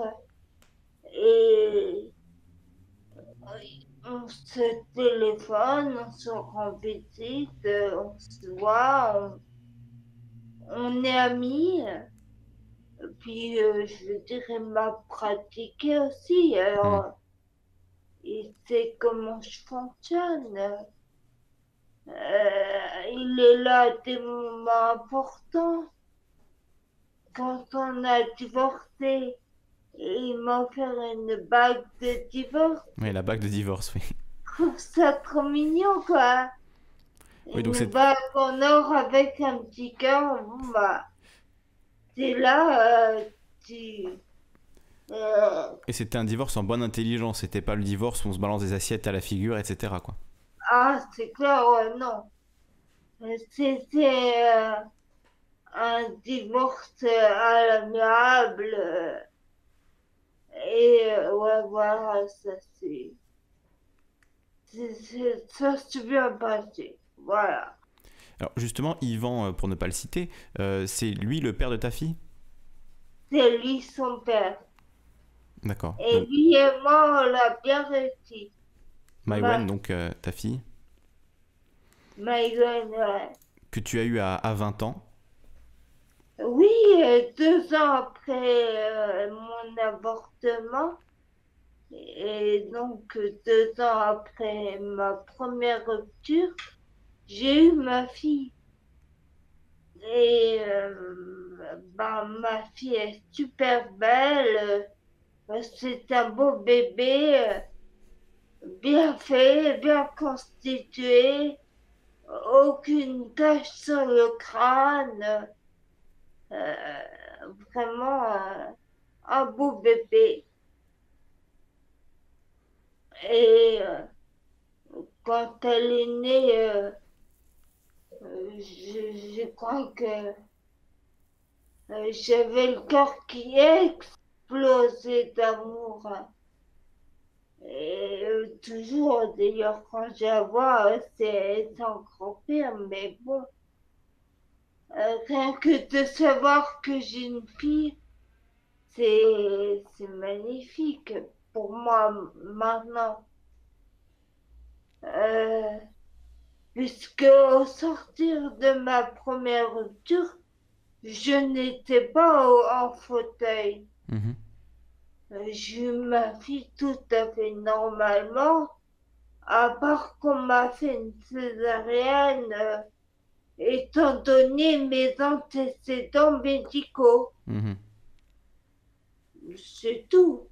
et on se téléphone, on se rend visite, on se voit, on, on est amis. Puis, euh, je dirais, m'a pratiqué aussi.
Hmm.
Alors, il sait comment je fonctionne. Euh, il est là à des moments importants. Quand on a divorcé, Et il m'a offert une bague de divorce.
Oui, la bague de divorce, oui.
Je trouve ça trop mignon, quoi.
Oui, donc
Une
c'est...
bague en or avec un petit cœur. Bon, bah, t'es là, euh, tu... euh,
Et c'était un divorce en bonne intelligence, c'était pas le divorce où on se balance des assiettes à la figure, et cetera quoi.
ah, c'est clair, ouais, non. C'était euh, un divorce à l'amiable. euh, et euh, ouais, voilà, ça c'est. c'est- c'est- Ça s'est bien passé. Voilà.
Alors justement, Yvan, euh, pour ne pas le citer, euh, c'est lui le père de ta fille?
C'est lui son père.
D'accord.
Et
Donc
lui et moi, on l'a bien réussi.
Maïwen,
Ma,
donc euh, ta fille,
ma gueule, ouais.
que tu as eu à, à vingt ans.
Oui, euh, deux ans après euh, mon avortement, et donc euh, deux ans après ma première rupture, j'ai eu ma fille. Et euh, bah, ma fille est super belle. euh, C'est un beau bébé, euh, bien fait, bien constitué, aucune tache sur le crâne. euh, Vraiment euh, un beau bébé. Et euh, quand elle est née, euh, euh, je, je crois que euh, j'avais le cœur qui explosait d'amour. Et euh, toujours, d'ailleurs, quand je la vois, euh, c'est c'est encore pire. Mais bon, euh, rien que de savoir que j'ai une fille, c'est c'est magnifique pour moi maintenant. Euh, Puisque au sortir de ma première rupture, je n'étais pas au- en fauteuil.
Mhm.
Euh, J'ai eu ma fille tout à fait normalement, à part qu'on m'a fait une césarienne, euh, étant donné mes antécédents médicaux.
Mhm.
C'est tout.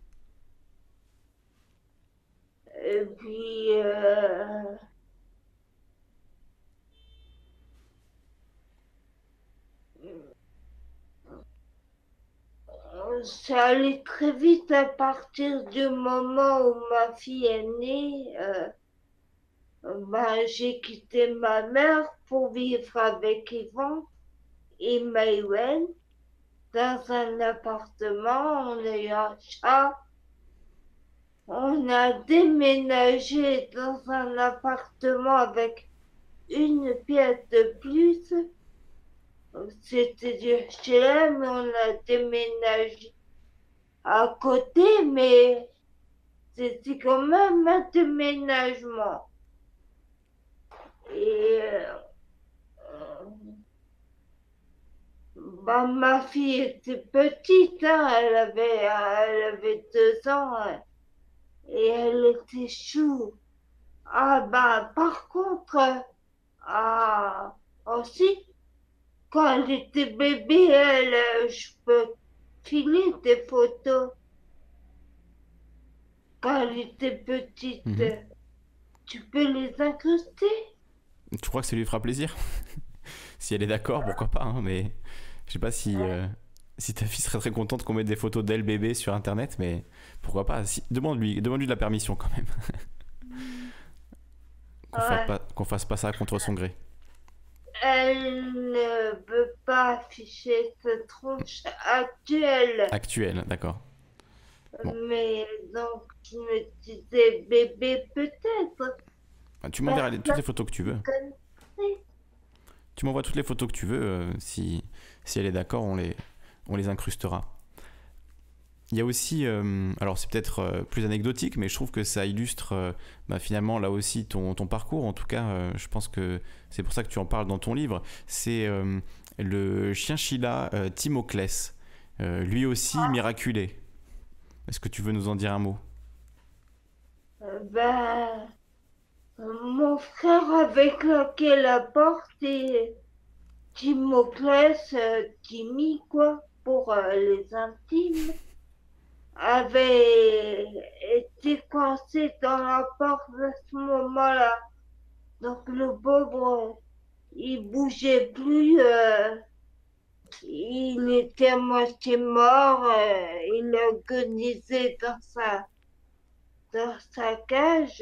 Et puis, euh, ça allait très vite à partir du moment où ma fille est née. Euh, ben, j'ai quitté ma mère pour vivre avec Yvan et Maïwen dans un appartement. On a eu un chat. On a déménagé dans un appartement avec une pièce de plus. C'était du H L M, on a déménagé à côté, mais c'était quand même un déménagement. Et euh, bah, ma fille était petite, hein, elle avait, elle avait deux ans hein, et elle était chou. Ah bah par contre, ah, aussi, quand elle était bébé, elle, euh, je peux filer des photos. Quand elle était petite,
Mhm.
tu peux les incruster.
Tu crois que ça lui fera plaisir? Si elle est d'accord, pourquoi pas, hein, mais je sais pas si, euh, si ta fille serait très contente qu'on mette des photos d'elle bébé sur internet, mais pourquoi pas. Si, demande-lui, demande-lui de la permission quand même. Qu'on fasse
Ouais.
pas, qu'on fasse pas ça contre son gré.
Elle ne veut pas afficher sa tronche actuelle.
Actuel, d'accord. Bon,
Mais donc, je me disais bébé peut-être.
bah, tu m'enverras les- toutes les
Personne
photos que tu
ne
veux.
connaît.
Tu m'envoies toutes les photos que tu veux. euh, si, si elle est d'accord, on les, on les incrustera. Il y a aussi, euh, alors c'est peut-être euh, plus anecdotique, mais je trouve que ça illustre euh, bah, finalement là aussi ton, ton parcours. En tout cas, euh, je pense que c'est pour ça que tu en parles dans ton livre. C'est euh, le chinchilla euh, Timoclès, euh, lui aussi miraculé. Est-ce que tu veux nous en dire un mot?
Euh, Ben, mon frère avec lequel a porté Timoclès, euh, Timmy, quoi, pour euh, les intimes. avait été coincé dans la porte à ce moment-là. Donc le pauvre, il bougeait plus, euh, il était à moitié mort, euh, il agonisait dans sa, dans sa cage.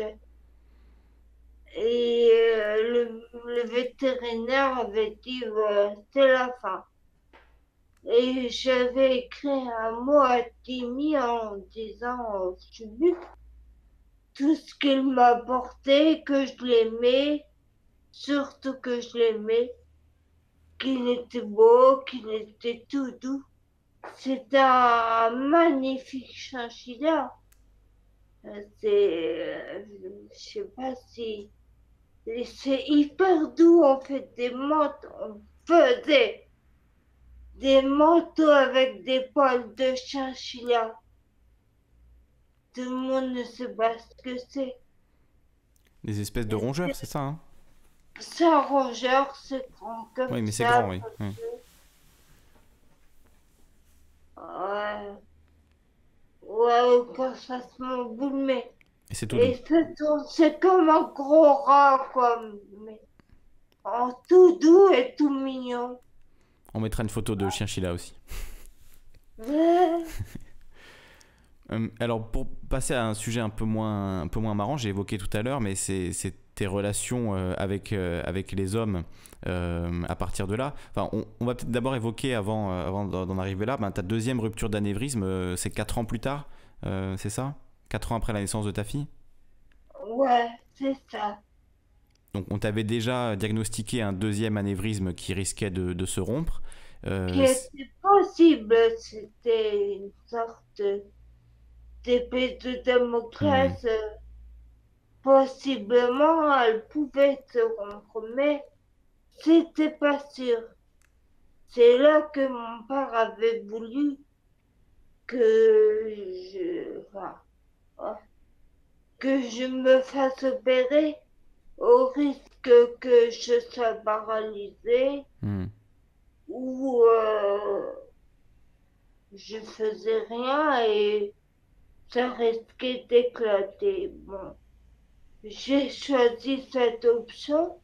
Et euh, le, le vétérinaire avait dit euh, c'est la fin. Et j'avais écrit un mot à Timmy en disant euh, j'ai vu tout ce qu'il m'a apporté, que je l'aimais, surtout que je l'aimais, qu'il était beau, qu'il était tout doux. C'était un magnifique chinchilla. Euh, C'est, euh, je sais pas si, c'est hyper doux. On fait des manteaux, on faisait des manteaux avec des poils de chinchilla. Tout le monde ne sait pas ce que c'est.
Des espèces de rongeurs, c'est ça, hein?
C'est un rongeur, c'est grand comme
Oui, mais c'est
ça.
grand, oui. oui.
Ouais. Ouais, quand ça se m'emboule, mais.
Et c'est tout doux.
Et c'est tout- c'est comme un gros rat, quoi. Mais en tout doux et tout mignon.
On mettra une photo de chinchilla aussi.
Ouais.
Euh, alors, pour passer à un sujet un peu moins, un peu moins marrant, j'ai évoqué tout à l'heure, mais c'est c'est tes relations euh, avec, euh, avec les hommes euh, à partir de là. Enfin, on, on va peut-être d'abord évoquer, avant, euh, avant d'en d'en arriver là, ben, ta deuxième rupture d'anévrisme, euh, c'est quatre ans plus tard, euh, c'est ça? Quatre ans après la naissance de ta fille?
Ouais, c'est ça.
Donc, on t'avait déjà diagnostiqué un deuxième anévrisme qui risquait de, de se rompre.
Qui
Euh, c-
était possible, c'était une sorte d'épée de
hmm,
Damoclès. euh, Possiblement, elle pouvait se rompre, mais c'était pas sûr. C'est là que mon père avait voulu que je, enfin, ouais, que je me fasse opérer au risque que je sois paralysée
hmm.
ou euh, je faisais rien et ça risquait d'éclater. Bon, j'ai choisi cette option.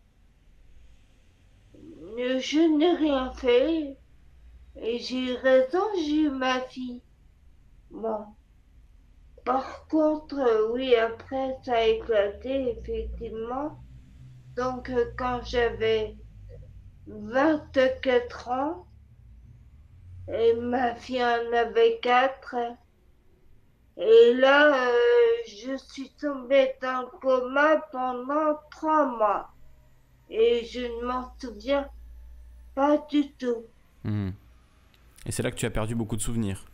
Je n'ai rien fait et j'ai eu raison, j'ai eu ma fille. Bon, par contre, euh, oui, après ça a éclaté, effectivement. Donc, euh, quand j'avais vingt-quatre ans, et ma fille en avait quatre, et là, euh, je suis tombée dans le coma pendant trois mois. Et je ne m'en souviens pas du tout.
Hmm. Et c'est là que tu as perdu beaucoup de souvenirs.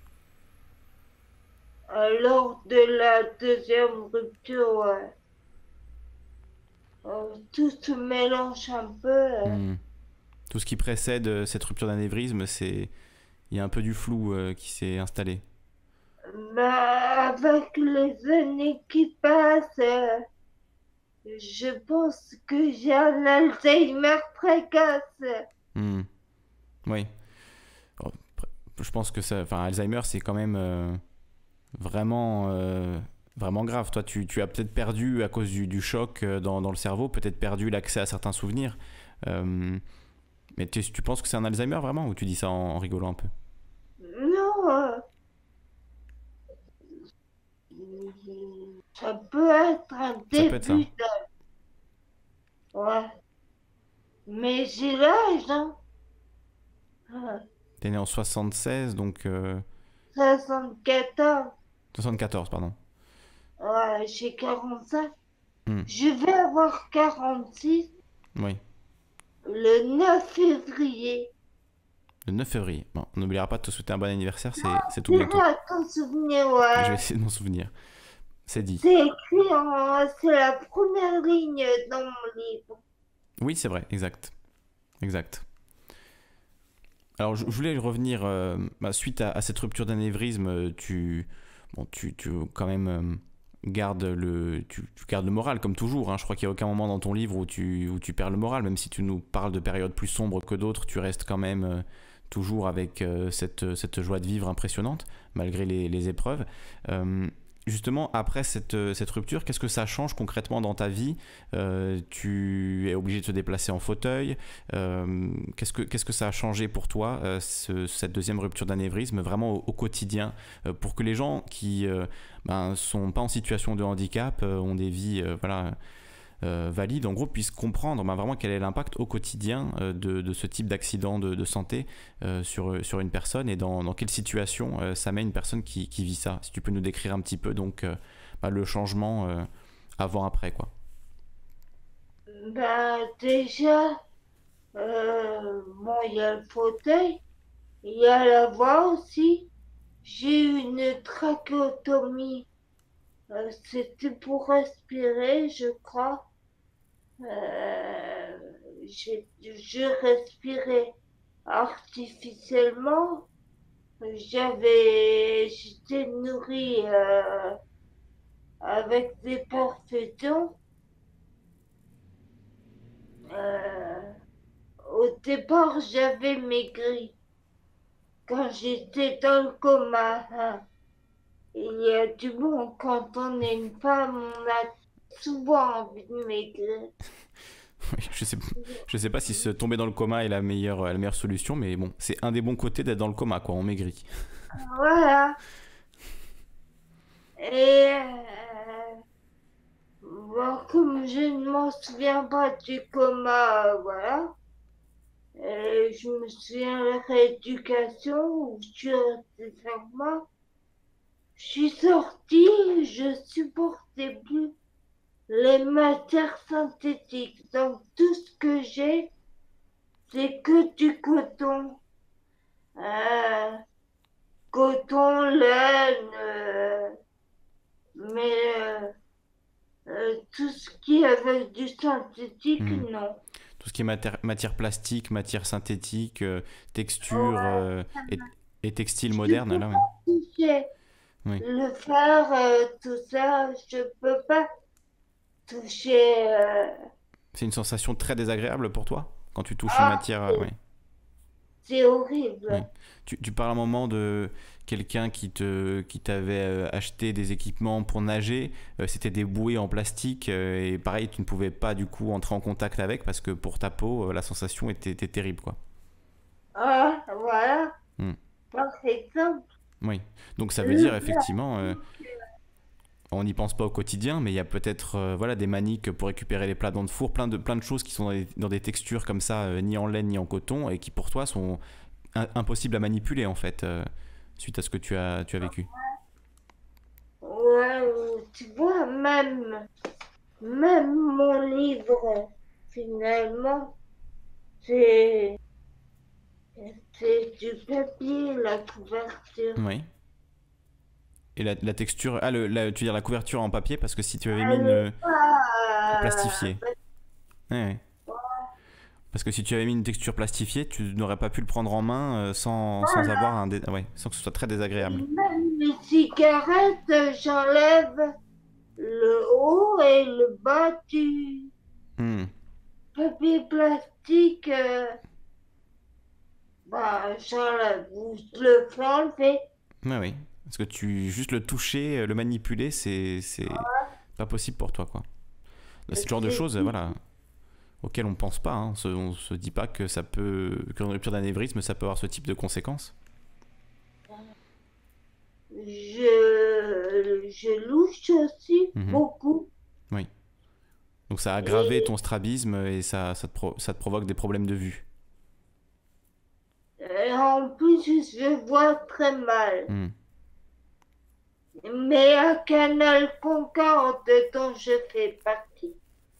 Euh, lors de la deuxième rupture, ouais, euh, tout se mélange un peu. euh.
Hmm. Tout ce qui précède euh, cette rupture d'anévrisme, c'est il y a un peu du flou euh, qui s'est installé.
Bah, avec les années qui passent, euh, je pense que j'ai un Alzheimer précoce.
Hmm. Oui. Oh, je pense que ça, enfin, Alzheimer, c'est quand même euh, vraiment, euh, vraiment grave. Toi, tu, tu as peut-être perdu à cause du, du choc euh, dans, dans le cerveau, peut-être perdu l'accès à certains souvenirs. Euh, mais tu, tu penses que c'est un Alzheimer vraiment ou tu dis ça en, en rigolant un peu?
Non, euh, ça peut être un
Ça peut être ça.
début de... Ouais, mais j'ai l'âge, hein. Ah,
T'es né en soixante-seize, donc euh,
soixante-quatorze.
soixante-quatorze, pardon.
Ouais, j'ai quarante-cinq.
Hmm.
Je vais avoir quarante-six
Oui.
le neuf février.
Le neuf février. Bon, on n'oubliera pas de te souhaiter un bon anniversaire, c'est c'est tout
C'est
bientôt.
à ton souvenir,
Je vais
ouais.
essayer de m'en souvenir. C'est dit.
C'est écrit en... C'est la première ligne dans mon livre.
Oui, c'est vrai, exact. Exact. Alors, je, je voulais revenir, euh, bah, suite à, à cette rupture d'anévrisme, euh, tu, bon, tu, tu quand même euh, gardes le, tu, tu gardes le moral, comme toujours, hein. Je crois qu'il n'y a aucun moment dans ton livre où tu, où tu perds le moral, même si tu nous parles de périodes plus sombres que d'autres, tu restes quand même, euh, toujours avec euh, cette, cette joie de vivre impressionnante, malgré les, les épreuves. Euh, Justement, après cette, cette rupture, qu'est-ce que ça change concrètement dans ta vie? Euh, Tu es obligé de te déplacer en fauteuil. Euh, qu'est-ce que, qu'est-ce que ça a changé pour toi, euh, ce- cette deuxième rupture d'anévrisme, vraiment au, au quotidien, euh, pour que les gens qui ne ben, sont pas en situation de handicap, euh, ont des vies euh, voilà, euh, valides, en gros, puissent comprendre ben, vraiment quel est l'impact au quotidien euh, de, de ce type d'accident de, de santé euh, sur, sur une personne, et dans, dans quelle situation euh, ça met une personne qui, qui vit ça. Si tu peux nous décrire un petit peu donc euh, ben, le changement euh, avant-après, quoi.
Bah, déjà, euh, bon, il y a le fauteuil, il y a la voix aussi. J'ai eu une trachéotomie. Euh, c'était pour respirer, je crois. Euh, j'ai- je respirais artificiellement. J'avais, j'étais nourrie euh, avec des perfusions. Euh, Au départ, j'avais maigri quand j'étais dans le coma, hein. Il y a du bon, quand on est une femme, on a souvent envie de maigrir.
je sais, je sais pas si se tomber dans le coma est la meilleure, la meilleure solution, mais bon, c'est un des bons côtés d'être dans le coma, quoi. On maigrit.
Voilà. Et euh, bon, comme je ne m'en souviens pas du coma, euh, voilà. Euh, je me souviens de la rééducation où je suis restée cinq mois. Je suis sortie, je supportais plus les matières synthétiques. Donc tout ce que j'ai, c'est que du coton. Euh, Coton, laine, euh, mais euh, euh, tout ce qui est avec du synthétique,
Hmm.
non.
Tout ce qui est matière, matière plastique, matière synthétique, euh, texture
Ouais,
euh, et, et textile
je
moderne,
peux
là, oui.
pas toucher
Oui.
le fer, euh, tout ça, je peux pas toucher. Euh,
C'est une sensation très désagréable pour toi quand tu touches une
Ah,
matière. euh,
c'est
oui,
c'est
oui.
horrible.
Tu, tu parles un moment de quelqu'un qui te, qui t'avait euh, acheté des équipements pour nager. Euh, c'était des bouées en plastique euh, et pareil, tu ne pouvais pas du coup entrer en contact avec parce que pour ta peau, euh, la sensation était, était terrible, quoi.
Ah, voilà,
Hmm.
par exemple,
Oui. Donc ça veut dire
le
effectivement, euh, on n'y pense pas au quotidien, mais il y a peut-être euh, voilà, des maniques pour récupérer les plats dans le four, plein de, plein de choses qui sont dans des, dans des textures comme ça, euh, ni en laine ni en coton, et qui pour toi sont in- impossibles à manipuler en fait, euh, suite à ce que tu as, tu as vécu.
ouais, tu vois, même, même mon livre, finalement, c'est c'est du papier, la couverture.
Oui. Et la, la texture, ah, le, la- tu veux dire la couverture en papier, parce que si tu avais mis
Elle n'est
une
pas...
plastifiée. Ouais, ouais. Parce que si tu avais mis une texture plastifiée, tu n'aurais pas pu le prendre en main euh, sans, sans avoir un dé- ouais, sans que ce soit très désagréable.
Même les cigarettes, j'enlève le haut et le bas du
Hmm.
papier plastique. euh, Bah, j'enlève, ou je le fais enlever.
Ouais, oui. Parce que tu juste le toucher, euh, le manipuler, c'est c'est pas possible pour toi, quoi. C'est le genre de
C'est
choses, euh, voilà, auxquelles on pense pas, hein. On se, on se dit pas que ça peut, qu'une rupture d'anévrisme, ça peut avoir ce type de conséquences.
Je, je louche aussi
Mhm.
beaucoup.
Oui. Donc ça a aggravé
Et,
ton strabisme et ça, ça, te pro- ça te provoque des problèmes de vue.
et en plus, je vois très mal.
Hmm.
Mais à Canal Concorde, dont je fais partie,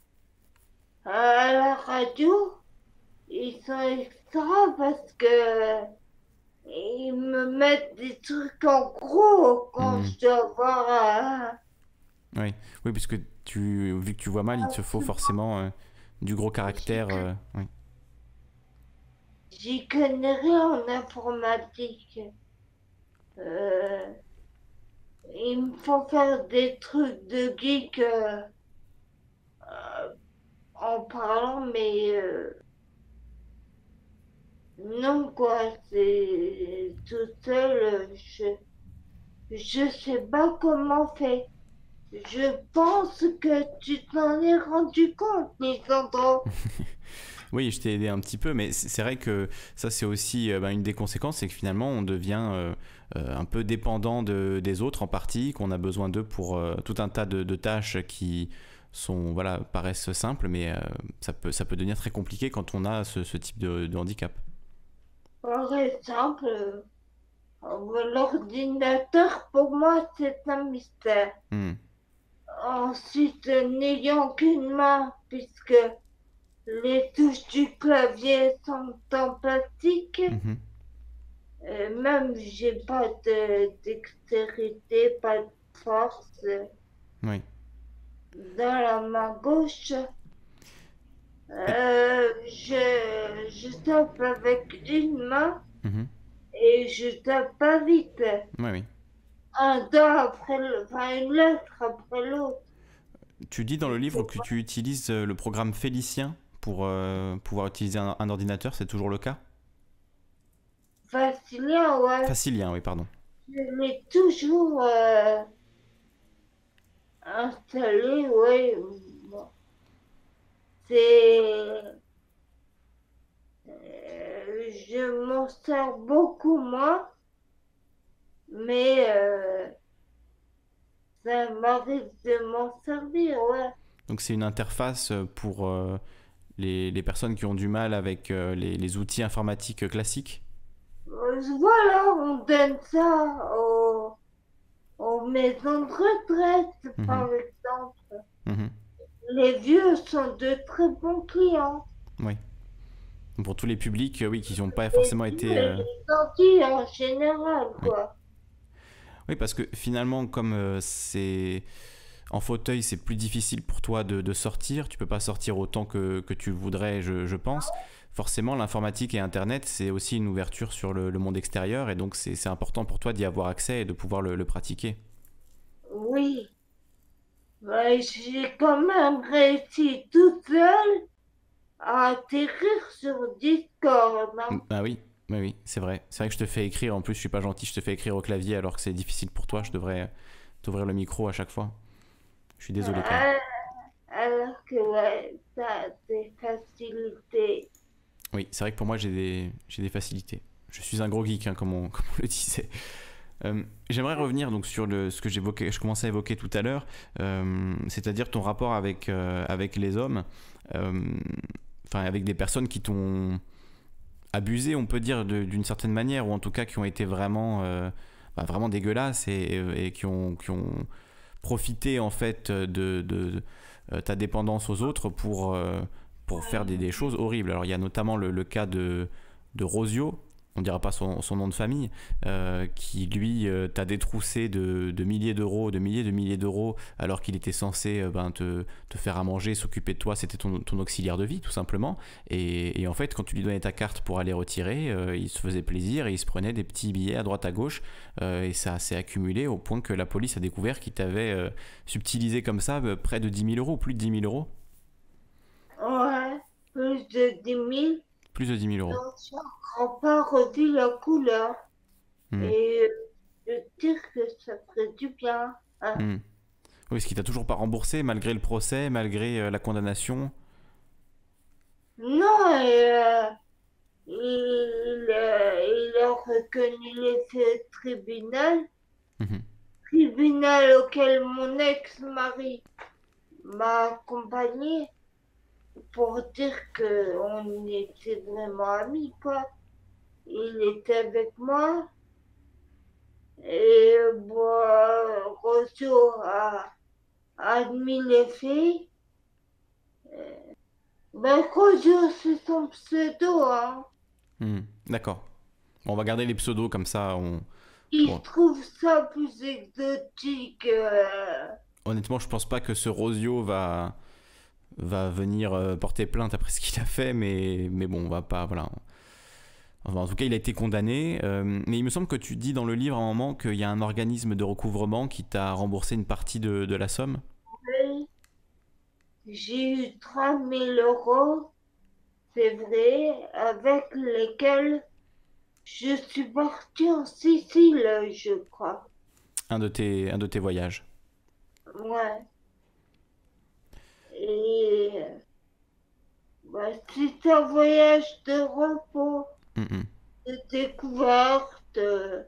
à la radio, ils sont extra parce que ils me mettent des trucs en gros quand
Hmm.
je dois voir un...
Oui. Oui, puisque tu, vu que tu vois mal, il te faut forcément euh, du gros
J'y
caractère. euh, oui.
j'y connais rien en informatique. Euh, il me faut faire des trucs de geek euh, euh, en parlant, mais, euh, Non, quoi, c'est tout seul, je, je sais pas comment faire. Je pense que tu t'en es rendu compte, Lisandro.
Oui, je t'ai aidé un petit peu, mais c'est c'est vrai que ça, c'est aussi euh, bah, une des conséquences, c'est que finalement, on devient euh, euh, un peu dépendant de, des autres en partie, qu'on a besoin d'eux pour euh, tout un tas de, de tâches qui sont, voilà, paraissent simples, mais euh, ça peut, ça peut devenir très compliqué quand on a ce, ce type de, de handicap.
Par exemple, euh, l'ordinateur, pour moi, c'est un mystère.
Hmm.
Ensuite, n'ayant qu'une main, puisque les touches du clavier sont en plastique,
Mhm.
euh, même j'ai pas de dextérité, pas de force
Oui.
dans la main gauche.
Et-
Euh, je, je tape avec une main
mhm.
et je tape pas vite.
Oui, oui.
Un doigt après le, enfin une lettre après l'autre.
Tu dis dans le livre que tu utilises euh, le programme Félicien pour euh, pouvoir utiliser un, un ordinateur, c'est toujours le cas?
Facilien, ouais.
Facilien, oui, pardon.
Je l'ai toujours euh, installé, ouais. Bon, c'est. euh, je m'en sers beaucoup moins, mais euh, ça m'arrive de m'en servir, ouais.
Donc c'est une interface pour euh, les, les personnes qui ont du mal avec euh, les, les outils informatiques classiques.
Euh, Voilà, on donne ça aux, aux maisons de retraite,
Mhm,
par exemple.
mhm.
Les vieux sont de très bons clients.
Oui. Pour tous les publics, euh, oui, qui n'ont pas
Les
forcément
vieux
été.
et
euh,
les gentils en général,
Oui.
quoi.
Oui, parce que finalement, comme euh, c'est en fauteuil, c'est plus difficile pour toi de, de sortir. Tu peux pas sortir autant que, que tu le voudrais, je, je pense. Forcément, l'informatique et Internet, c'est aussi une ouverture sur le, le monde extérieur, et donc c'est c'est important pour toi d'y avoir accès et de pouvoir le, le pratiquer.
Oui, mais j'ai quand même réussi toute seule à atterrir sur Discord, hein.
Ah oui, oui, oui, c'est vrai. C'est vrai que je te fais écrire, en plus je suis pas gentil, je te fais écrire au clavier alors que c'est difficile pour toi, je devrais t'ouvrir le micro à chaque fois. Je suis désolé quand même.
Euh, Alors que, ouais, ça a des facilités.
Oui, c'est vrai que pour moi j'ai des, j'ai des facilités. Je suis un gros geek, hein, comme, on, comme on le disait. Euh, J'aimerais revenir donc sur le, ce que j'évoquais, je commençais à évoquer tout à l'heure, euh, c'est-à-dire ton rapport avec, euh, avec les hommes, euh, enfin avec des personnes qui t'ont abusé, on peut dire, de- d'une certaine manière, ou en tout cas qui ont été vraiment, euh, bah, vraiment dégueulasses et, et qui, ont, qui ont profité en fait de, de, de, euh, ta dépendance aux autres pour, euh, pour faire des, des choses horribles. Alors il y a notamment le, le cas de, de Rosio, on dira pas son, son nom de famille, euh, qui lui euh, t'a détroussé de, de milliers d'euros, de milliers de milliers d'euros, alors qu'il était censé euh, ben, te, te faire à manger, s'occuper de toi, c'était ton, ton auxiliaire de vie tout simplement. Et, et en fait, quand tu lui donnais ta carte pour aller retirer, euh, il se faisait plaisir et il se prenait des petits billets à droite à gauche. Euh, et ça s'est accumulé au point que la police a découvert qu'il t'avait euh, subtilisé comme ça euh, près de dix mille euros, plus de dix mille euros.
Ouais, plus de dix mille.
Plus de dix mille euros.
Donc, j'ai encore pas revu la couleur.
Hmm.
Et je dire que ça ferait du bien, hein.
Hmm. Oui, ce qui t'a toujours pas remboursé malgré le procès, malgré euh, la condamnation.
Non, et, euh, il, euh, il a reconnu les faits au tribunal,
Mhm.
tribunal auquel mon ex-mari m'a accompagné pour dire qu'on était vraiment amis, quoi. Il était avec moi et bon, Rosso a admis les faits. Ben, Rosso, c'est son pseudo, hein.
Hmm. D'accord. Bon, on va garder les pseudos comme ça. On...
Il
Bon,
trouve ça plus exotique. euh,
honnêtement, je pense pas que ce Rosio va va venir euh, porter plainte après ce qu'il a fait, mais mais bon, on va pas, voilà. Enfin, en tout cas, il a été condamné. Euh, mais il me semble que tu dis dans le livre à un moment qu'il y a un organisme de recouvrement qui t'a remboursé une partie de, de la somme.
J'ai eu trois mille euros c'est vrai, avec lesquels je suis partie en Sicile, je crois.
Un de tes, un de tes voyages.
Ouais. Et bah, c'est un voyage de repos,
Mm, mm.
de découverte, de,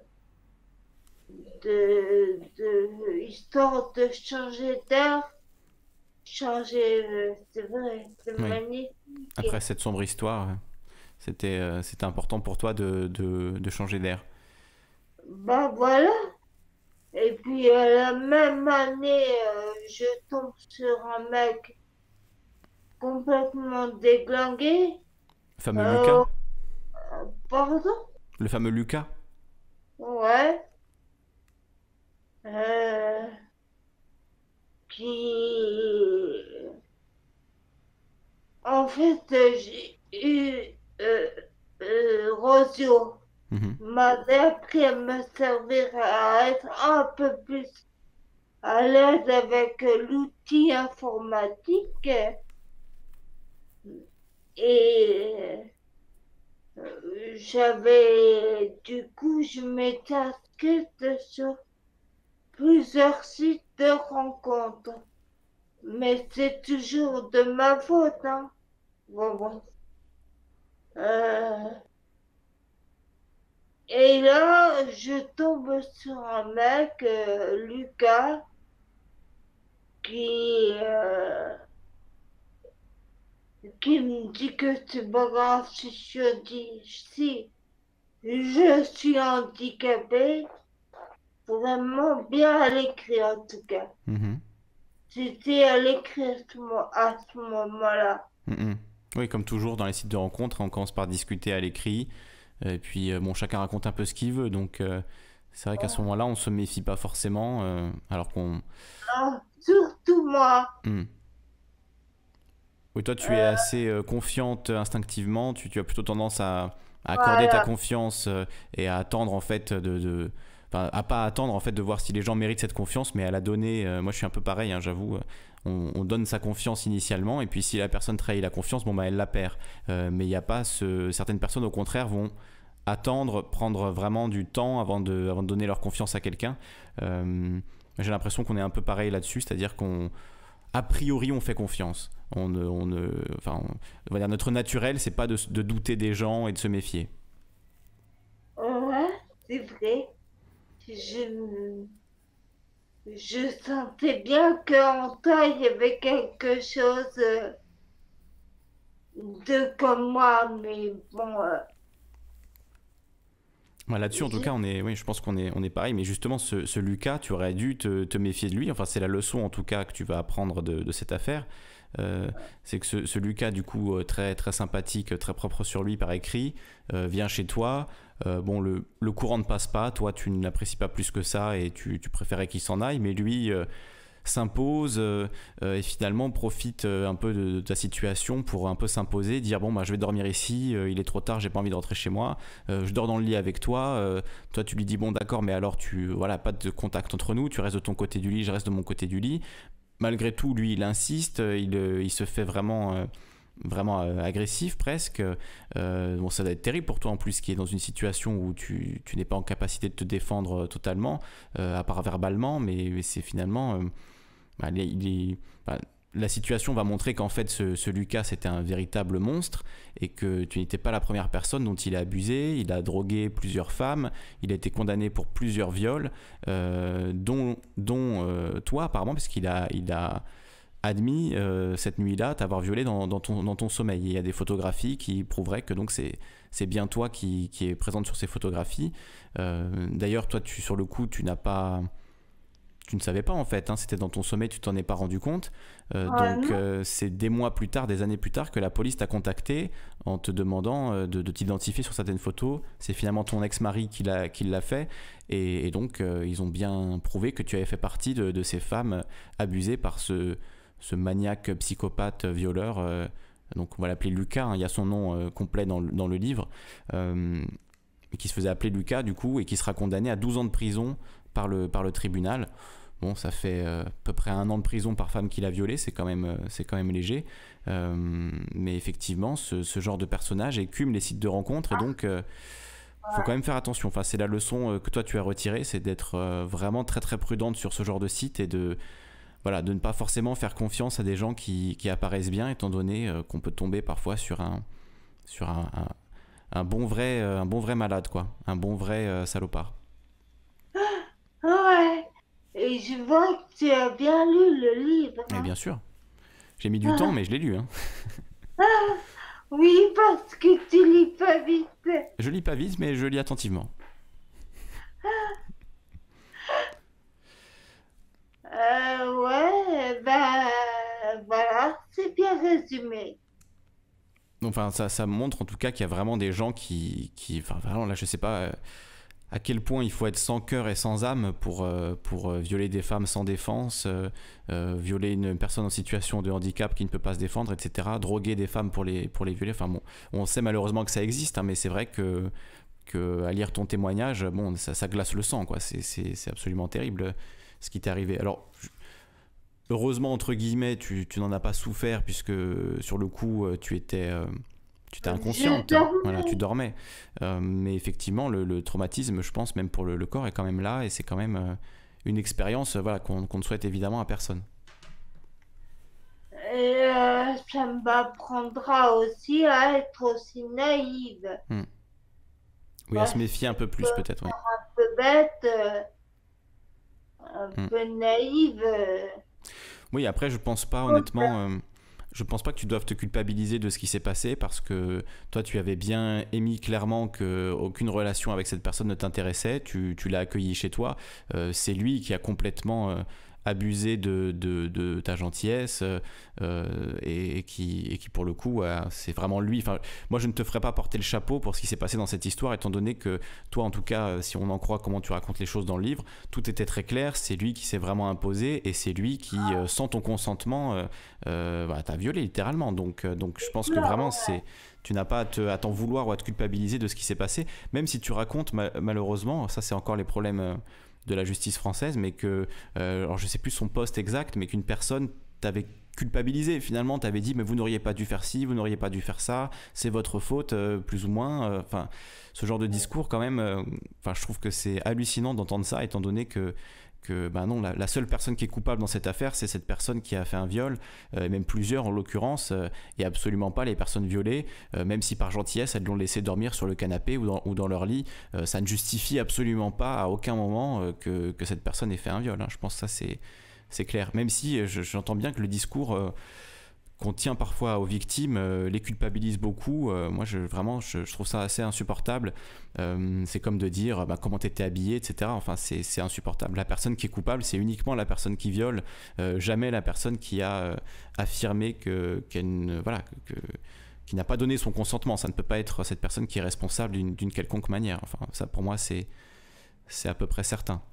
de, de- histoire de changer d'air, changer, euh, c'est vrai, c'est
Oui.
magnifique.
Après cette sombre histoire, c'était euh, c'était important pour toi de, de, de changer d'air.
Bah voilà. Et puis euh, la même année, euh, je tombe sur un mec complètement déglingué.
Le fameux Lucas.
Euh, Pardon?
Le fameux Lucas.
Ouais. Euh, qui... En fait, euh, j'ai eu... Euh, euh, Rosio
Mhm.
m'avait appris à me servir à être un peu plus à l'aise avec euh, l'outil informatique. Et euh, j'avais... Du coup, je m'étais inscrite sur plusieurs sites de rencontres. Mais c'est toujours de ma faute, hein. Bon, bon. Euh, et là, je tombe sur un mec, euh, Lucas, qui, euh, qui me dit que c'est pas grave si je dis si je suis handicapé, vraiment bien à l'écrit en tout cas.
Mhm.
C'était à l'écrit à ce mo- à ce moment-là.
Mhm. Oui, comme toujours dans les sites de rencontres, on commence par discuter à l'écrit. Et puis, euh, bon, chacun raconte un peu ce qu'il veut. Donc, euh, c'est vrai qu'à ce moment-là, on se méfie pas forcément. euh, alors qu'on.
Ah, surtout moi.
Hmm. Oui, toi, tu es
Euh,
assez euh, confiante instinctivement. Tu, tu as plutôt tendance à, à accorder ta
voilà.
confiance euh, et à attendre, en fait, de. de enfin, à pas attendre, en fait, de voir si les gens méritent cette confiance, mais à la donner. Euh, moi, je suis un peu pareil, hein, j'avoue. On, on donne sa confiance initialement, et puis si la personne trahit la confiance, bon, bah, elle la perd. Euh, mais il n'y a pas ce. Certaines personnes, au contraire, vont attendre, prendre vraiment du temps avant de, avant de donner leur confiance à quelqu'un. Euh, j'ai l'impression qu'on est un peu pareil là-dessus, c'est-à-dire qu'on, a priori, on fait confiance. On ne, on ne, enfin, on, on va dire notre naturel, c'est pas de, de douter des gens et de se méfier.
Ouais, c'est vrai. Je, je sentais bien qu'en toi, il y avait quelque chose euh, de comme moi, mais bon, euh,
Bah, là-dessus, en tout cas,
j'ai-
on est, oui, je pense qu'on est, on est pareil. Mais justement, ce, ce Lucas, tu aurais dû te, te méfier de lui. Enfin, c'est la leçon, en tout cas, que tu vas apprendre de, de cette affaire. Euh, c'est que ce, ce Lucas, du coup, euh, très, très sympathique, très propre sur lui par écrit, euh, vient chez toi. Euh, bon, le, le courant ne passe pas. Toi, tu ne l'apprécies pas plus que ça et tu, tu préférais qu'il s'en aille. Mais lui, euh, s'impose euh, euh, et finalement profite euh, un peu de, de ta situation pour un peu s'imposer, dire bon bah je vais dormir ici, euh, il est trop tard, j'ai pas envie de rentrer chez moi, euh, je dors dans le lit avec toi, euh, toi tu lui dis bon d'accord mais alors tu voilà pas de contact entre nous, tu restes de ton côté du lit, je reste de mon côté du lit. Malgré tout lui il insiste, euh, il, euh, il se fait vraiment euh, vraiment euh, agressif presque. Euh, bon, ça doit être terrible pour toi en plus qui est dans une situation où tu, tu n'es pas en capacité de te défendre euh, totalement, euh, à part verbalement, mais, mais c'est finalement euh, bah, il est- bah, la situation va montrer qu'en fait ce, ce Lucas c'était un véritable monstre et que tu n'étais pas la première personne dont il a abusé, il a drogué plusieurs femmes, il a été condamné pour plusieurs viols, euh, dont, dont euh, toi apparemment parce qu'il a, il a admis euh, cette nuit-là t'avoir violé dans, dans, ton, dans ton sommeil. Et il y a des photographies qui prouveraient que donc c'est, c'est bien toi qui, qui est présente sur ces photographies. Euh, d'ailleurs toi tu, sur le coup tu n'as pas tu ne savais pas en fait, hein, c'était dans ton sommeil, tu t'en es pas rendu compte. Euh,
ah
donc
non,
euh, c'est des mois plus tard, des années plus tard que la police t'a contacté en te demandant euh, de, de t'identifier sur certaines photos. C'est finalement ton ex-mari qui l'a, qui l'a fait et, et donc euh, ils ont bien prouvé que tu avais fait partie de, de ces femmes abusées par ce, ce maniaque psychopathe violeur. Euh, donc on va l'appeler Lucas, hein, il y a son nom euh, complet dans, le- dans le livre, euh, qui se faisait appeler Lucas du coup et qui sera condamné à douze ans de prison par le, par le tribunal. bon, ça fait euh, à peu près un an de prison par femme qui l'a violé, c'est quand même, euh, c'est quand même léger. Euh, mais effectivement, ce, ce genre de personnage écume les sites de rencontres et donc euh, faut quand même faire attention. Enfin, c'est la leçon euh, que toi tu as retirée, c'est d'être euh, vraiment très très prudente sur ce genre de site et de, voilà, de ne pas forcément faire confiance à des gens qui, qui apparaissent bien, étant donné euh, qu'on peut tomber parfois sur un, sur un, un, un bon vrai, euh, un bon vrai malade, quoi, un bon vrai euh, salopard.
Ouais. Et je vois que tu as bien lu le livre,
Et
hein.
bien sûr, j'ai mis du temps,
Ah,
mais je l'ai lu. Hein.
ah, oui, parce que tu lis pas vite.
Je lis pas vite, mais je lis attentivement.
Euh, ouais, bah, voilà, c'est bien résumé.
Enfin, ça, ça montre en tout cas qu'il y a vraiment des gens qui, qui, enfin, vraiment là, je sais pas euh, à quel point il faut être sans cœur et sans âme pour, euh, pour euh, violer des femmes sans défense, euh, euh, violer une personne en situation de handicap qui ne peut pas se défendre, et cetera. Droguer des femmes pour les, pour les violer. Enfin bon, on sait malheureusement que ça existe, hein, mais c'est vrai que, que à lire ton témoignage, bon, ça, ça glace le sang, quoi. C'est, c'est, c'est absolument terrible ce qui t'est arrivé. Alors, heureusement, entre guillemets, tu, tu n'en as pas souffert puisque sur le coup, euh, tu étais, euh, tu étais
Je
inconsciente. Voilà, tu
dormais.
dormais. Euh, mais effectivement, le, le traumatisme, je pense, même pour le, le corps, est quand même là et c'est quand même euh, une expérience euh, voilà, qu'on qu'on ne souhaite évidemment à personne.
Et euh, ça m'apprendra aussi à être aussi naïve.
Hmm. Oui, à se
Parce
méfier
que
un peu plus peut-être, oui.
un peu bête, euh, un
Hmm.
peu naïve. euh,
Oui, après, je pense pas, honnêtement, euh, je pense pas que tu doives te culpabiliser de ce qui s'est passé parce que toi, tu avais bien émis clairement que aucune relation avec cette personne ne t'intéressait. Tu, tu l'as accueilli chez toi. Euh, c'est lui qui a complètement euh, abusé de, de, de ta gentillesse euh, euh, et, et qui, et qui, pour le coup, euh, c'est vraiment lui. Enfin, moi, je ne te ferai pas porter le chapeau pour ce qui s'est passé dans cette histoire, étant donné que toi, en tout cas, euh, si on en croit comment tu racontes les choses dans le livre, tout était très clair. C'est lui qui s'est vraiment imposé et c'est lui qui, euh, sans ton consentement, euh, euh, bah, t'a violé littéralement. Donc, euh, donc je pense que vraiment, c'est, tu n'as pas à, te, à t'en vouloir ou à te culpabiliser de ce qui s'est passé, même si tu racontes ma- malheureusement, ça c'est encore les problèmes euh, de la justice française, mais que, euh, alors je sais plus son poste exact, mais qu'une personne t'avait culpabilisé finalement, t'avait dit mais vous n'auriez pas dû faire ci, vous n'auriez pas dû faire ça, c'est votre faute euh, plus ou moins. euh, Enfin, ce genre de discours quand même, euh, enfin je trouve que c'est hallucinant d'entendre ça, étant donné que que bah non, la, la seule personne qui est coupable dans cette affaire, c'est cette personne qui a fait un viol, euh, et même plusieurs en l'occurrence, euh, et absolument pas les personnes violées, euh, même si par gentillesse elles l'ont laissé dormir sur le canapé ou dans, ou dans leur lit, euh, ça ne justifie absolument pas à aucun moment euh, que, que cette personne ait fait un viol. Hein. Je pense que ça c'est, c'est clair. Même si euh, je- j'entends bien que le discours euh, qu'on tient parfois aux victimes euh, les culpabilise beaucoup. Euh, moi, je, vraiment, je, je trouve ça assez insupportable. Euh, c'est comme de dire bah, comment t'étais habillé, et cetera. Enfin, c'est c'est insupportable. La personne qui est coupable, c'est uniquement la personne qui viole, euh, jamais la personne qui a euh, affirmé que, qu'elle ne- voilà, que, que- qui n'a pas donné son consentement. Ça ne peut pas être cette personne qui est responsable d'une d'une quelconque manière. Enfin, ça, pour moi, c'est c'est à peu près certain.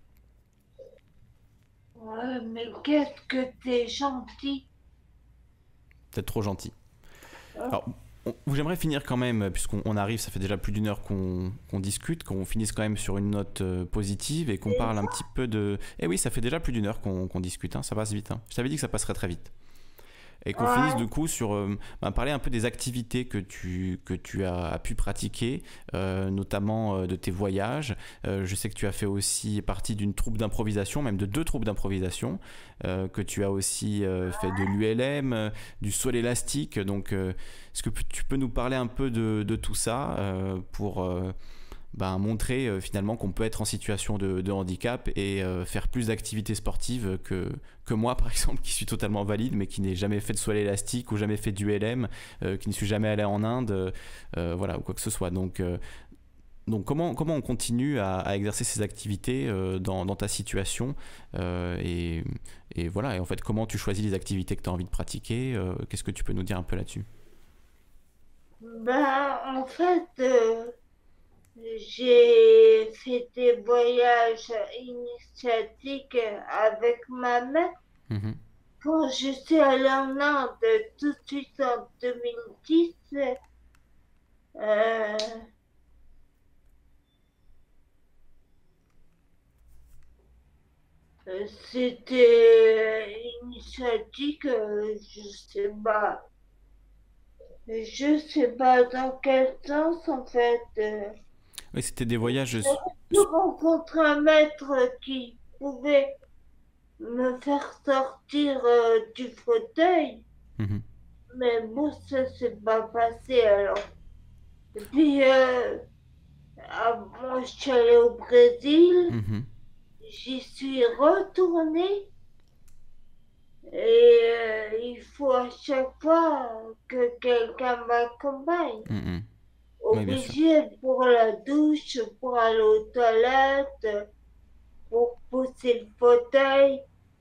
Ouais, mais qu'est-ce que t'es gentil.
Peut-être trop gentil.
Hein.
Alors, on- j'aimerais finir quand même, puisqu'on on arrive, ça fait déjà plus d'une heure qu'on qu'on discute, qu'on finisse quand même sur une note euh, positive et qu'on parle un petit peu de... Eh oui, ça fait déjà plus d'une heure qu'on qu'on discute, hein, ça passe vite. Hein. Je t'avais dit que ça passerait très vite. Et qu'on finisse
Ouais.
du coup sur euh, bah, parler un peu des activités que tu, que tu as pu pratiquer, euh, notamment euh, de tes voyages. Euh, je sais que tu as fait aussi partie d'une troupe d'improvisation, même de deux troupes d'improvisation, euh, que tu as aussi euh, fait de l'U L M, euh, du saut élastique. Donc, euh, est-ce que tu peux nous parler un peu de, de tout ça euh, pour euh, ben, montrer euh, finalement qu'on peut être en situation de, de handicap et euh, faire plus d'activités sportives que, que moi par exemple qui suis totalement valide mais qui n'ai jamais fait de saut à l'élastique ou jamais fait du L M, euh, qui ne suis jamais allé en Inde, euh, voilà, ou quoi que ce soit. Donc, euh, donc comment, comment on continue à, à exercer ces activités euh, dans, dans ta situation euh, et, et voilà, et en fait comment tu choisis les activités que tu as envie de pratiquer, euh, qu'est-ce que tu peux nous dire un peu là-dessus?
Ben, en fait, euh, j'ai fait des voyages initiatiques avec ma mère
Mhm.
quand je suis allée en Inde tout de suite en deux mille dix. Euh, Euh, C'était initiatique, euh, je sais pas. Je sais pas dans quel sens en fait. euh,
Oui, c'était des voyages.
J'ai
s- s-
rencontré un maître qui pouvait me faire sortir euh, du fauteuil,
Mhm,
mais bon, ça s'est pas passé alors. Et puis, euh, ah, moi, je suis allée au Brésil,
mhm,
j'y suis retournée et euh, il faut à chaque fois que quelqu'un m'accompagne.
mhm. Oui, bien sûr.
Obligé pour la douche, pour aller aux toilettes, pour pousser le fauteuil.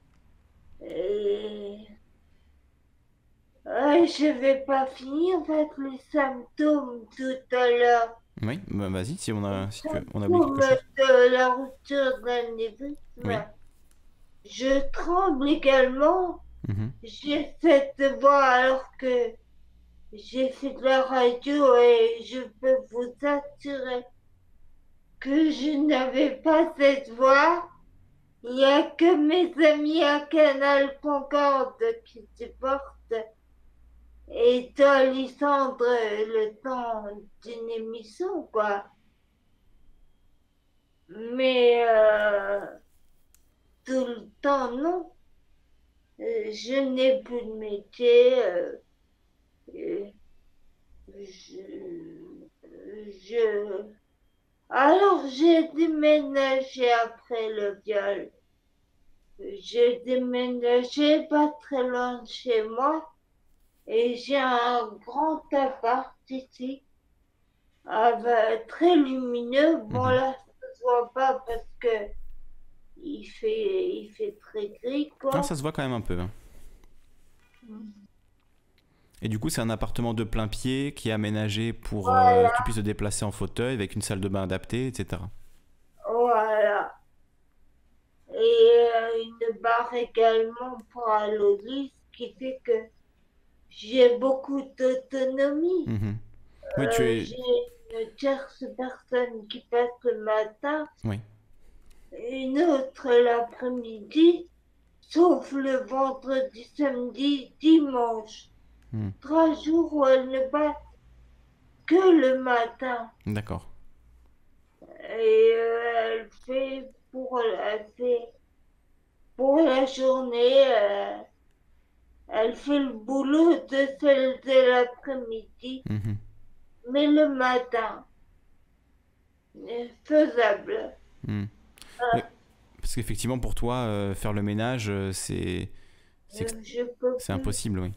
Et ouais, je vais pas finir avec les symptômes tout à l'heure.
Oui, bah, vas-y, si on
Les
a, si tu veux, on a oublié
symptômes
quelque chose.
de la rupture de l'anévrisme.
Oui.
Je tremble également.
Mhm,
J'ai cette voix alors que j'ai fait de la radio et je peux vous assurer que je n'avais pas cette voix. Il n'y a que mes amis à Canal Concorde qui supportent. Et toi, Lysandre, le temps d'une émission, quoi. Mais euh, tout le temps, non. Euh, Je n'ai plus de métier. euh, et je, je... Alors, j'ai déménagé après le viol. J'ai déménagé pas très loin de chez moi. Et j'ai un grand appart ici, avec, très lumineux. Bon,
mhm.
là, ça se voit pas parce que il fait, il fait très gris,
Ah, ça
quoi.
se voit quand même un peu, hein. Et du coup, c'est un appartement de plein pied qui est aménagé pour euh, que
Voilà,
tu puisses te déplacer en fauteuil avec une salle de bain adaptée, et cetera.
voilà. Et euh, une barre également pour aller au lit, ce qui fait que j'ai beaucoup d'autonomie.
Mhm. Oui, tu
Euh,
es.
j'ai une tierce personne qui passe le matin,
Oui.
une autre l'après-midi, sauf le vendredi, samedi, dimanche.
Mhm.
Trois jours où elle ne passe que le matin.
D'accord.
Et euh, elle fait pour, elle fait pour la journée, euh, elle fait le boulot de celle de l'après-midi,
Mhm.
mais le matin, est faisable.
Mhm. Oui,
Euh,
parce qu'effectivement, pour toi, euh, faire le ménage, euh, c'est c'est ex-
je peux
c'est
plus,
impossible, oui.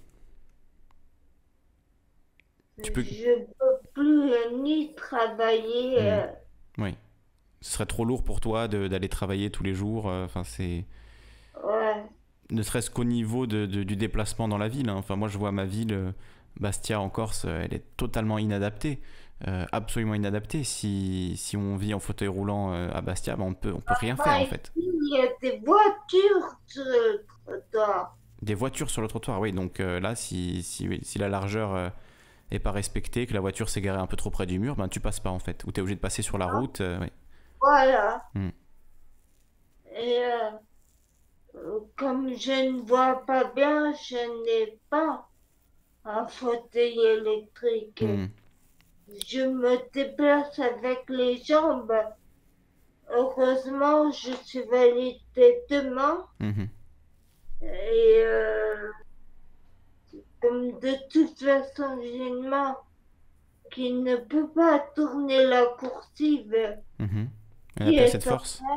Tu peux.
je peux plus euh, ni travailler.
Mhm.
euh,
Oui. Ce serait trop lourd pour toi de- d'aller travailler tous les jours. euh, Enfin, c'est
ouais.
ne serait-ce qu'au niveau de, de- du déplacement dans la ville, hein. Enfin, moi, je vois ma ville, euh, Bastia en Corse, euh, elle est totalement inadaptée. Euh, absolument inadaptée. Si, si on vit en fauteuil roulant euh, à Bastia, ben, on peut, on peut rien faire
Bah,
en
ici,
fait.
il y a des voitures sur le trottoir.
Des voitures sur le trottoir, oui. Donc euh, là, si, si, si la largeur euh, est pas respectée, que la voiture s'est garée un peu trop près du mur, ben tu passes pas en fait. Ou tu es obligé de passer sur la route. euh, ouais.
Voilà.
Hmm.
Et euh, euh, comme je ne vois pas bien, je n'ai pas un fauteuil électrique.
Hmm.
Je me déplace avec les jambes. Heureusement, je suis validée demain.
Mhm.
Et euh, comme de toute façon, j'ai une main qui ne peut pas tourner la coursive
Mhm. Elle n'a
qui
plus assez de
est en
force.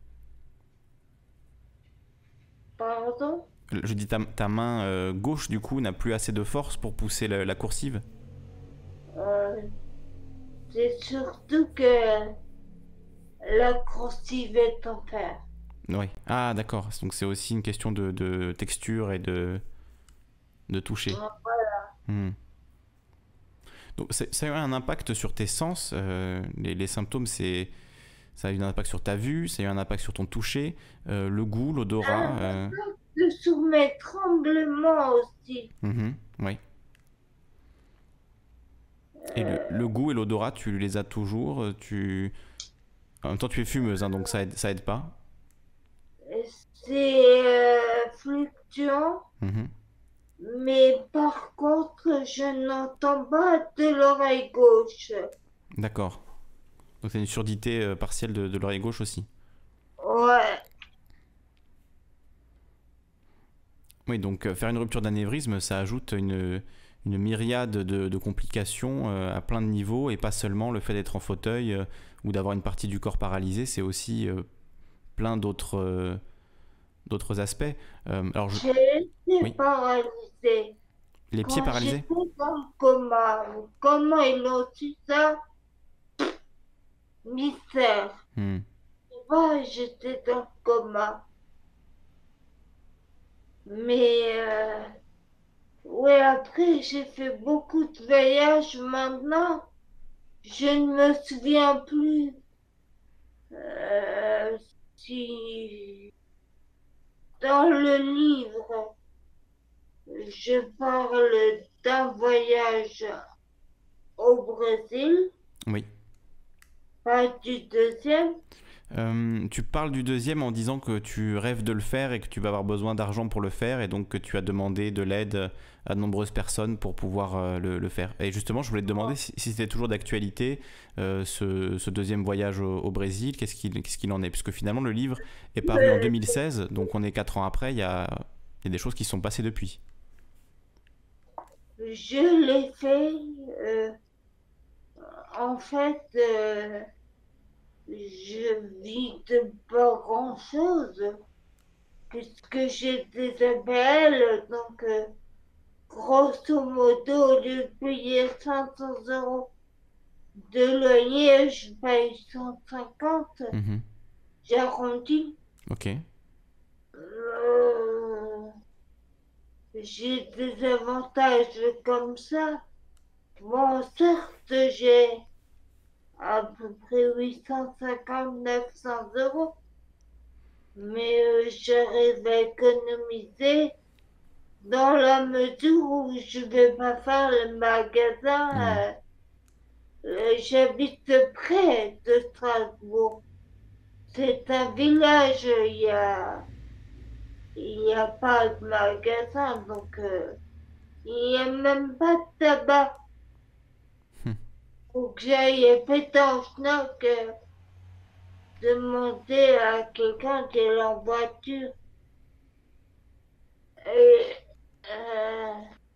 pardon.
Je dis ta, ta main euh, gauche, du coup, n'a plus assez de force pour pousser le- la coursive.
Euh, c'est surtout que la coursive est en fer.
Oui. Ah, d'accord. Donc c'est aussi une question de, de texture et de, de toucher. Hmm. Donc c'est- ça a eu un impact sur tes sens. euh, les, les symptômes, c'est ça a eu un impact sur ta vue, ça a eu un impact sur ton toucher, euh, le goût, l'odorat. euh,
De sous mes tremblements aussi.
mhm, oui. Et le,
Euh,
le goût et l'odorat, tu les as toujours. euh, Tu... En même temps, tu es fumeuse, hein, donc ça aide, ça aide pas.
c'est euh, fluctuant,
Mhm.
mais par contre, je n'entends pas de l'oreille gauche.
D'accord. Donc c'est une surdité euh, partielle de, de l'oreille gauche aussi.
Ouais,
Oui, donc euh, faire une rupture d'anévrisme, ça ajoute une, une myriade de, de complications euh, à plein de niveaux, et pas seulement le fait d'être en fauteuil euh, ou d'avoir une partie du corps paralysée, c'est aussi euh, plein d'autres euh, d'autres aspects. Euh, alors, je...
j'ai été
oui,
paralysée
les pieds
quand
paralysés.
j'étais dans le coma. Comment ils ont su ça? Mystère.
Hmm.
Moi, j'étais dans le coma. Mais euh, ouais, après, j'ai fait beaucoup de voyages maintenant. Je ne me souviens plus euh, si dans le livre, je parle d'un voyage au Brésil,
Oui.
pas du deuxième.
Euh, tu parles du deuxième en disant que tu rêves de le faire et que tu vas avoir besoin d'argent pour le faire, et donc que tu as demandé de l'aide à de nombreuses personnes pour pouvoir euh, le, le faire. Et justement, je voulais te demander si, si c'était toujours d'actualité euh, ce, ce deuxième voyage au, au Brésil, qu'est-ce qu'il qu'est-ce qu'il en est? Puisque finalement, le livre est paru en
Euh,
deux mille seize, donc on est quatre ans après, il y a, il y a des choses qui se sont passées depuis.
je l'ai fait. euh, en fait, euh, je vis de pas grand-chose puisque j'ai des A P L, donc euh, grosso modo, au lieu de payer cinq cents euros de loyer, je paye cent cinquante.
Mhm.
J'arrondis.
Ok.
Euh, j'ai des avantages comme ça. Bon, certes, j'ai à peu près huit cent cinquante, neuf cents euros, mais euh, j'arrive à économiser dans la mesure où je vais pas faire le magasin.
Hmm.
euh, euh, j'habite près de Strasbourg. C'est un village, il y a, il y a pas de magasin, donc euh, il n'y a même pas de tabac.
Hmm.
Faut que j'aille péter en schnock, euh, demander à quelqu'un qui est en voiture. Et euh,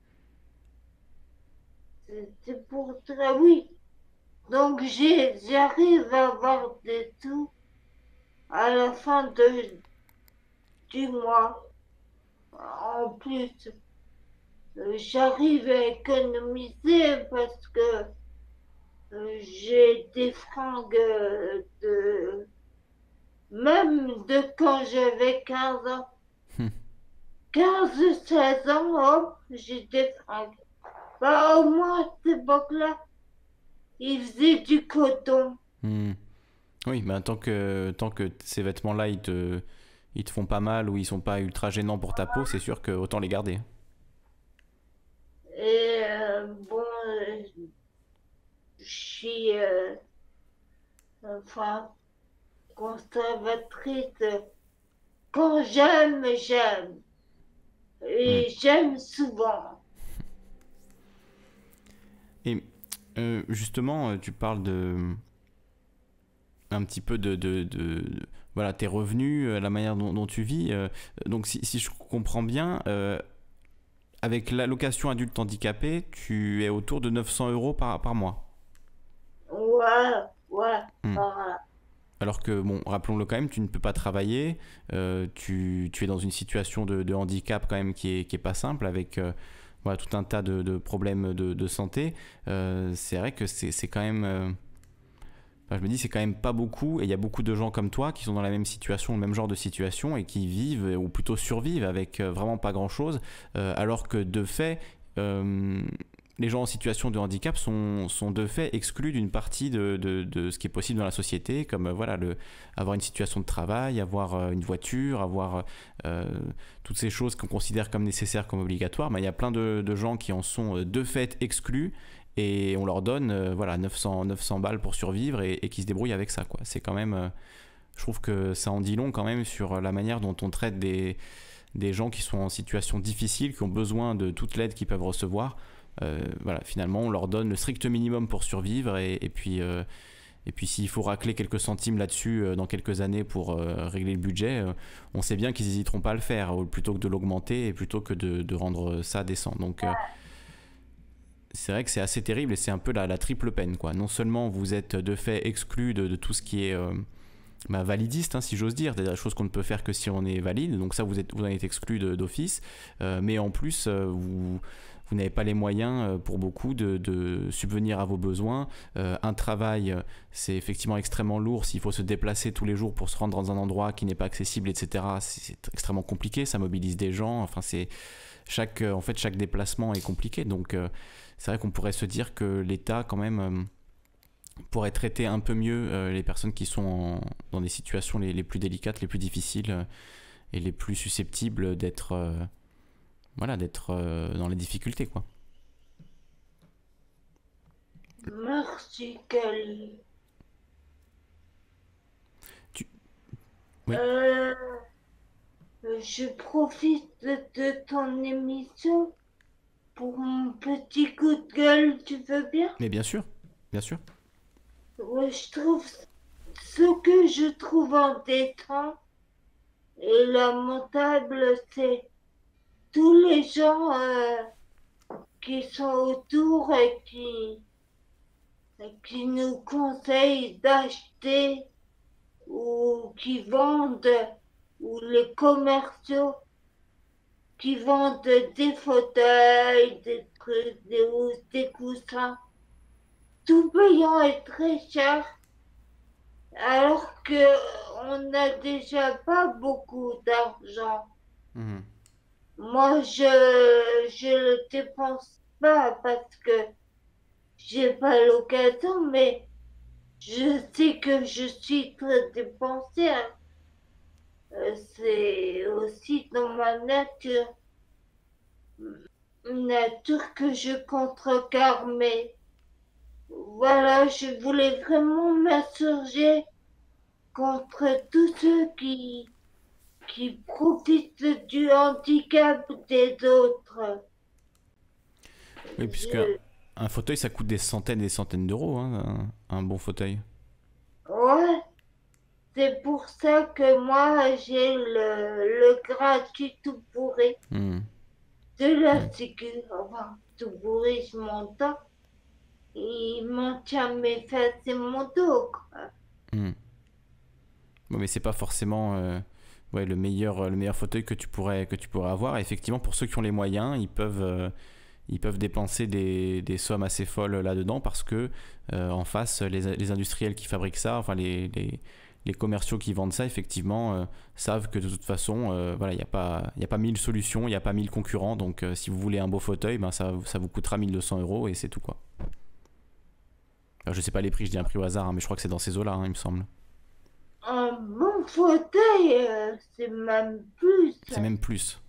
c'est pour ça, oui. Donc j'ai, j'arrive à avoir des sous à la fin de, du mois. En plus, euh, j'arrive à économiser parce que euh, j'ai des fringues euh, de même de quand j'avais quinze ans.
Hmm.
quinze seize ans, hop, j'ai des fringues. Bah, au moins, à cette époque-là, ils faisaient du coton.
Hmm. Oui, bah, tant que, tant que ces vêtements-là, ils te, ils te font pas mal ou ils sont pas ultra gênants pour ta peau, c'est sûr que autant les garder.
Et euh, bon, euh, je suis, euh, enfin, conservatrice. Quand j'aime, j'aime.
Hmm.
Et j'aime souvent.
Et euh, justement, euh, tu parles de un petit peu de, de, de- de- voilà, tes revenus, euh, la manière dont, dont tu vis. euh, donc, si, si je comprends bien, euh, avec l'allocation adulte handicapé, tu es autour de neuf cents euros par, par mois.
Ouais, ouais,
Hmm.
voilà.
Alors que, bon, rappelons-le quand même, tu ne peux pas travailler, euh, tu, tu es dans une situation de, de handicap quand même qui est, qui est pas simple, avec euh, voilà, tout un tas de, de problèmes de, de santé. Euh, c'est vrai que c'est c'est quand même... euh, enfin, je me dis, c'est quand même pas beaucoup, et il y a beaucoup de gens comme toi qui sont dans la même situation, le même genre de situation, et qui vivent, ou plutôt survivent, avec euh, vraiment pas grand-chose, euh, alors que de fait, euh, les gens en situation de handicap sont, sont de fait exclus d'une partie de, de, de ce qui est possible dans la société, comme euh, voilà, le, avoir une situation de travail, avoir euh, une voiture, avoir euh, toutes ces choses qu'on considère comme nécessaires, comme obligatoires. Mais il y a plein de, de gens qui en sont euh, de fait exclus, et on leur donne euh, voilà neuf cents, neuf cents balles pour survivre, et, et qui se débrouillent avec ça, quoi. C'est quand même euh, Je trouve que ça en dit long quand même sur la manière dont on traite des, des gens qui sont en situation difficile, qui ont besoin de toute l'aide qu'ils peuvent recevoir. Euh, voilà, finalement, on leur donne le strict minimum pour survivre et, et puis, euh, et puis s'il faut racler quelques centimes là-dessus euh, dans quelques années pour euh, régler le budget, euh, on sait bien qu'ils n'hésiteront pas à le faire, euh, plutôt que de l'augmenter et plutôt que de, de rendre ça décent. Donc, euh, c'est vrai que c'est assez terrible et c'est un peu la, la triple peine, quoi. Non seulement vous êtes de fait exclu de, de tout ce qui est euh, bah, validiste, hein, si j'ose dire, des choses qu'on ne peut faire que si on est valide, donc ça vous, êtes, vous en êtes exclu d'office, euh, mais en plus euh, vous, vous n'avez pas les moyens euh, pour beaucoup de, de subvenir à vos besoins. Euh, un travail, c'est effectivement extrêmement lourd, s'il faut se déplacer tous les jours pour se rendre dans un endroit qui n'est pas accessible, et cetera, c'est extrêmement compliqué, ça mobilise des gens, enfin c'est... Chaque, en fait, chaque déplacement est compliqué, donc euh, c'est vrai qu'on pourrait se dire que l'État, quand même, euh, pourrait traiter un peu mieux euh, les personnes qui sont en, dans des situations les, les plus délicates, les plus difficiles euh, et les plus susceptibles d'être euh, voilà, d'être euh, dans les difficultés, quoi.
Merci, Kali.
Tu... Oui.
Euh, je profite de ton émission pour mon petit coup de gueule, tu veux bien?
Mais bien sûr, bien sûr.
Ouais, je trouve ce que je trouve entêtant et lamentable, c'est tous les gens euh, qui sont autour et qui, qui nous conseillent d'acheter ou qui vendent, ou les commerciaux qui vendent des fauteuils, des trucs, des housses, des coussins, tout payant et très cher, alors que on n'a déjà pas beaucoup d'argent.
Mmh.
Moi, je je le dépense pas parce que j'ai pas l'occasion, mais je sais que je suis très dépensière. Euh, C'est aussi dans ma nature, une nature que je contrecarre, mais voilà, je voulais vraiment m'insurger contre tous ceux qui, qui profitent du handicap des autres.
Oui, puisque
Je-
un fauteuil, ça coûte des centaines et des centaines d'euros, hein, un, un bon fauteuil.
Ouais, c'est pour ça que moi j'ai le, le gratuit tout pourri
Mmh.
de la
Ouais.
sécu. Enfin, tout pourri, je m'entends. Il maintient mes fesses et mon dos, quoi.
Mmh. Bon, mais c'est pas forcément euh, ouais, le meilleur, le meilleur fauteuil que tu pourrais, que tu pourrais avoir. Et effectivement, pour ceux qui ont les moyens, ils peuvent, euh, ils peuvent dépenser des, des sommes assez folles là-dedans parce que euh, en face, les, les industriels qui fabriquent ça, enfin les, les, les commerciaux qui vendent ça, effectivement, euh, savent que de toute façon, euh, voilà, il n'y a pas, il y a pas mille solutions, il n'y a pas mille concurrents. Donc, euh, si vous voulez un beau fauteuil, ben, ça, ça vous coûtera mille deux cents euros et c'est tout, quoi. Alors, je sais pas les prix, je dis un prix au hasard, hein, mais je crois que c'est dans ces eaux-là, hein, il me semble.
Un bon fauteuil, euh, c'est même plus.
C'est même plus.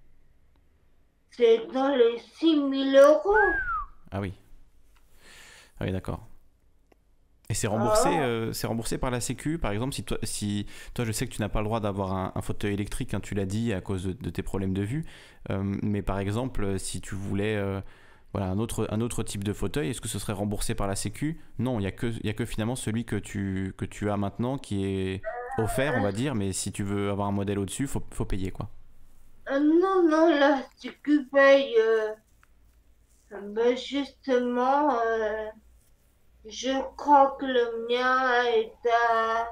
C'est dans les six mille euros.
Ah oui. Ah oui, d'accord. Et c'est remboursé,
Ah,
euh, c'est remboursé par la Sécu, par exemple, si toi, si toi, je sais que tu n'as pas le droit d'avoir un, un fauteuil électrique, hein, tu l'as dit, à cause de, de tes problèmes de vue. Euh, mais par exemple, si tu voulais, euh, voilà, un autre, un autre type de fauteuil, est-ce que ce serait remboursé par la Sécu? Non, il y a que, il y a que finalement celui que tu, que tu as maintenant qui est offert, on va dire. Mais si tu veux avoir un modèle au-dessus, faut, faut payer, quoi.
euh, non, non, la sécu paye. Euh, ben justement, euh, je crois que le mien est à.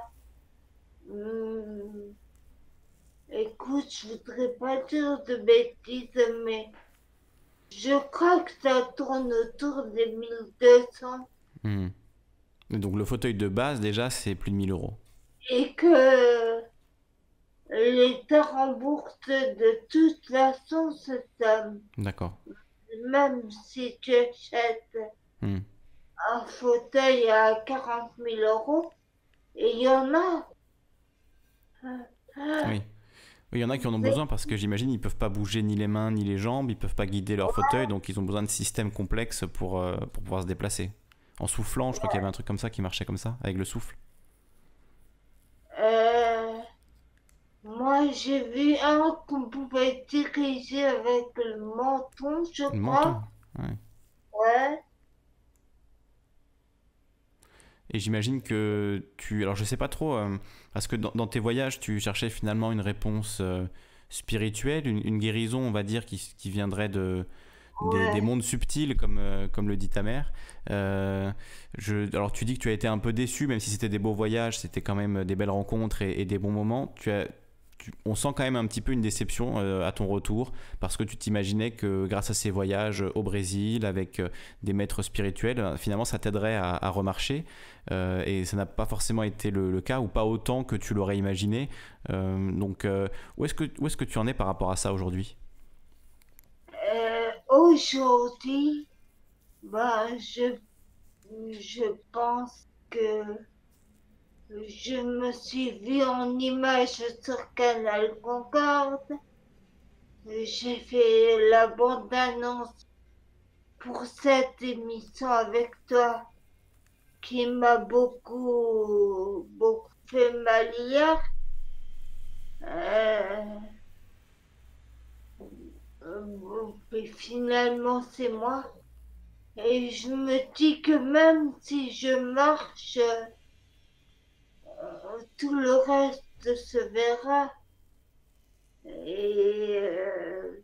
Hmm, écoute, je voudrais pas dire de bêtises, mais je crois que ça tourne autour des mille deux cents
Hmm. Donc le fauteuil de base, déjà, c'est plus de mille euros.
et que l'État rembourse de toute façon cette somme.
D'accord.
Même si tu achètes
Hmm.
un fauteuil à quarante mille euros, et il y en a.
Oui. Oui, il y en a qui en ont
C'est
besoin parce que j'imagine ils peuvent pas bouger ni les mains ni les jambes, ils peuvent pas guider leur fauteuil, donc ils ont besoin de systèmes complexes pour, euh, pour pouvoir se déplacer. En soufflant, je crois qu'il y avait un truc comme ça qui marchait comme ça, avec le souffle.
euh, Moi, j'ai vu un qu'on pouvait diriger avec le menton, je
Le menton.
crois.
Ouais.
Ouais.
Et j'imagine que tu... Alors je sais pas trop, euh, parce que dans, dans tes voyages, tu cherchais finalement une réponse euh, spirituelle, une, une guérison, on va dire, qui, qui viendrait de, des, des
Ouais.
mondes subtils, comme, euh, comme le dit ta mère. Euh, je, alors tu dis que tu as été un peu déçu, même si c'était des beaux voyages, c'était quand même des belles rencontres et, et des bons moments. Tu as, tu- on sent quand même un petit peu une déception euh, à ton retour, parce que tu t'imaginais que grâce à ces voyages au Brésil, avec euh, des maîtres spirituels, euh, finalement ça t'aiderait à, à remarcher. Euh, et ça n'a pas forcément été le, le cas, ou pas autant que tu l'aurais imaginé. Euh, donc euh, où est-ce que, où est-ce que tu en es par rapport à ça aujourd'hui?
Euh, aujourd'hui, bah, je, je pense que je me suis vue en image sur Canal Concorde. J'ai fait la bande-annonce pour cette émission avec toi qui m'a beaucoup, beaucoup fait mal hier. Euh, euh, et finalement, c'est moi. Et je me dis que même si je marche, euh, tout le reste se verra. Et euh,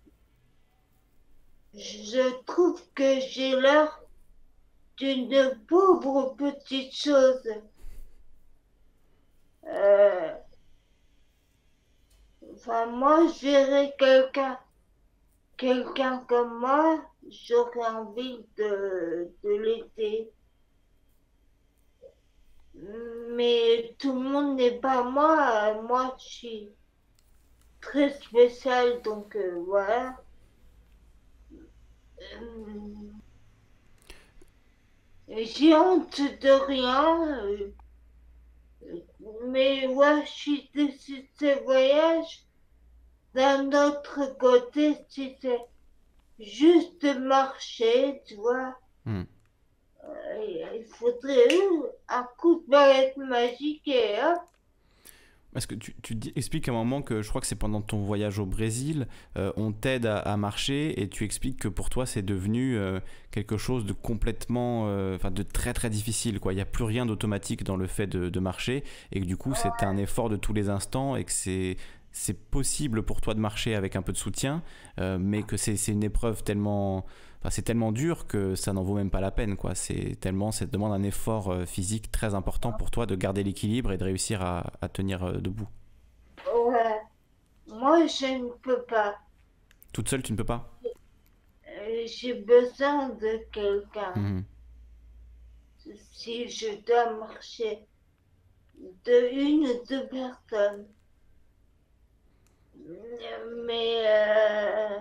je trouve que j'ai l'air d'une pauvre petite chose. Euh, enfin, moi, je verrais quelqu'un, quelqu'un comme moi, j'aurais envie de, de l'aider. Mais tout le monde n'est pas moi. Moi, je suis très spéciale, donc euh, voilà. Euh, j'ai honte de rien. euh, Mais ouais, je suis déçue de ces voyages. D'un autre côté, si c'est juste marcher, tu vois,
Hmm.
euh, il faudrait euh, un coup de baguette magique et hop.
Parce que tu, tu dis- expliques à un moment que je crois que c'est pendant ton voyage au Brésil, euh, on t'aide à, à marcher et tu expliques que pour toi c'est devenu euh, quelque chose de complètement, euh, enfin de très très difficile quoi. Il n'y a plus rien d'automatique dans le fait de, de marcher et que du coup c'est un effort de tous les instants et que c'est c'est possible pour toi de marcher avec un peu de soutien, euh, mais que c'est c'est une épreuve tellement, enfin, c'est tellement dur que ça n'en vaut même pas la peine quoi. C'est tellement, ça te demande un effort euh, physique très important pour toi de garder l'équilibre et de réussir à, à tenir euh, debout.
Ouais, moi je ne peux pas.
Toute seule, tu ne peux pas.
Euh, J'ai besoin de quelqu'un.
Mhm.
Si je dois marcher de une ou deux personnes. Mais euh,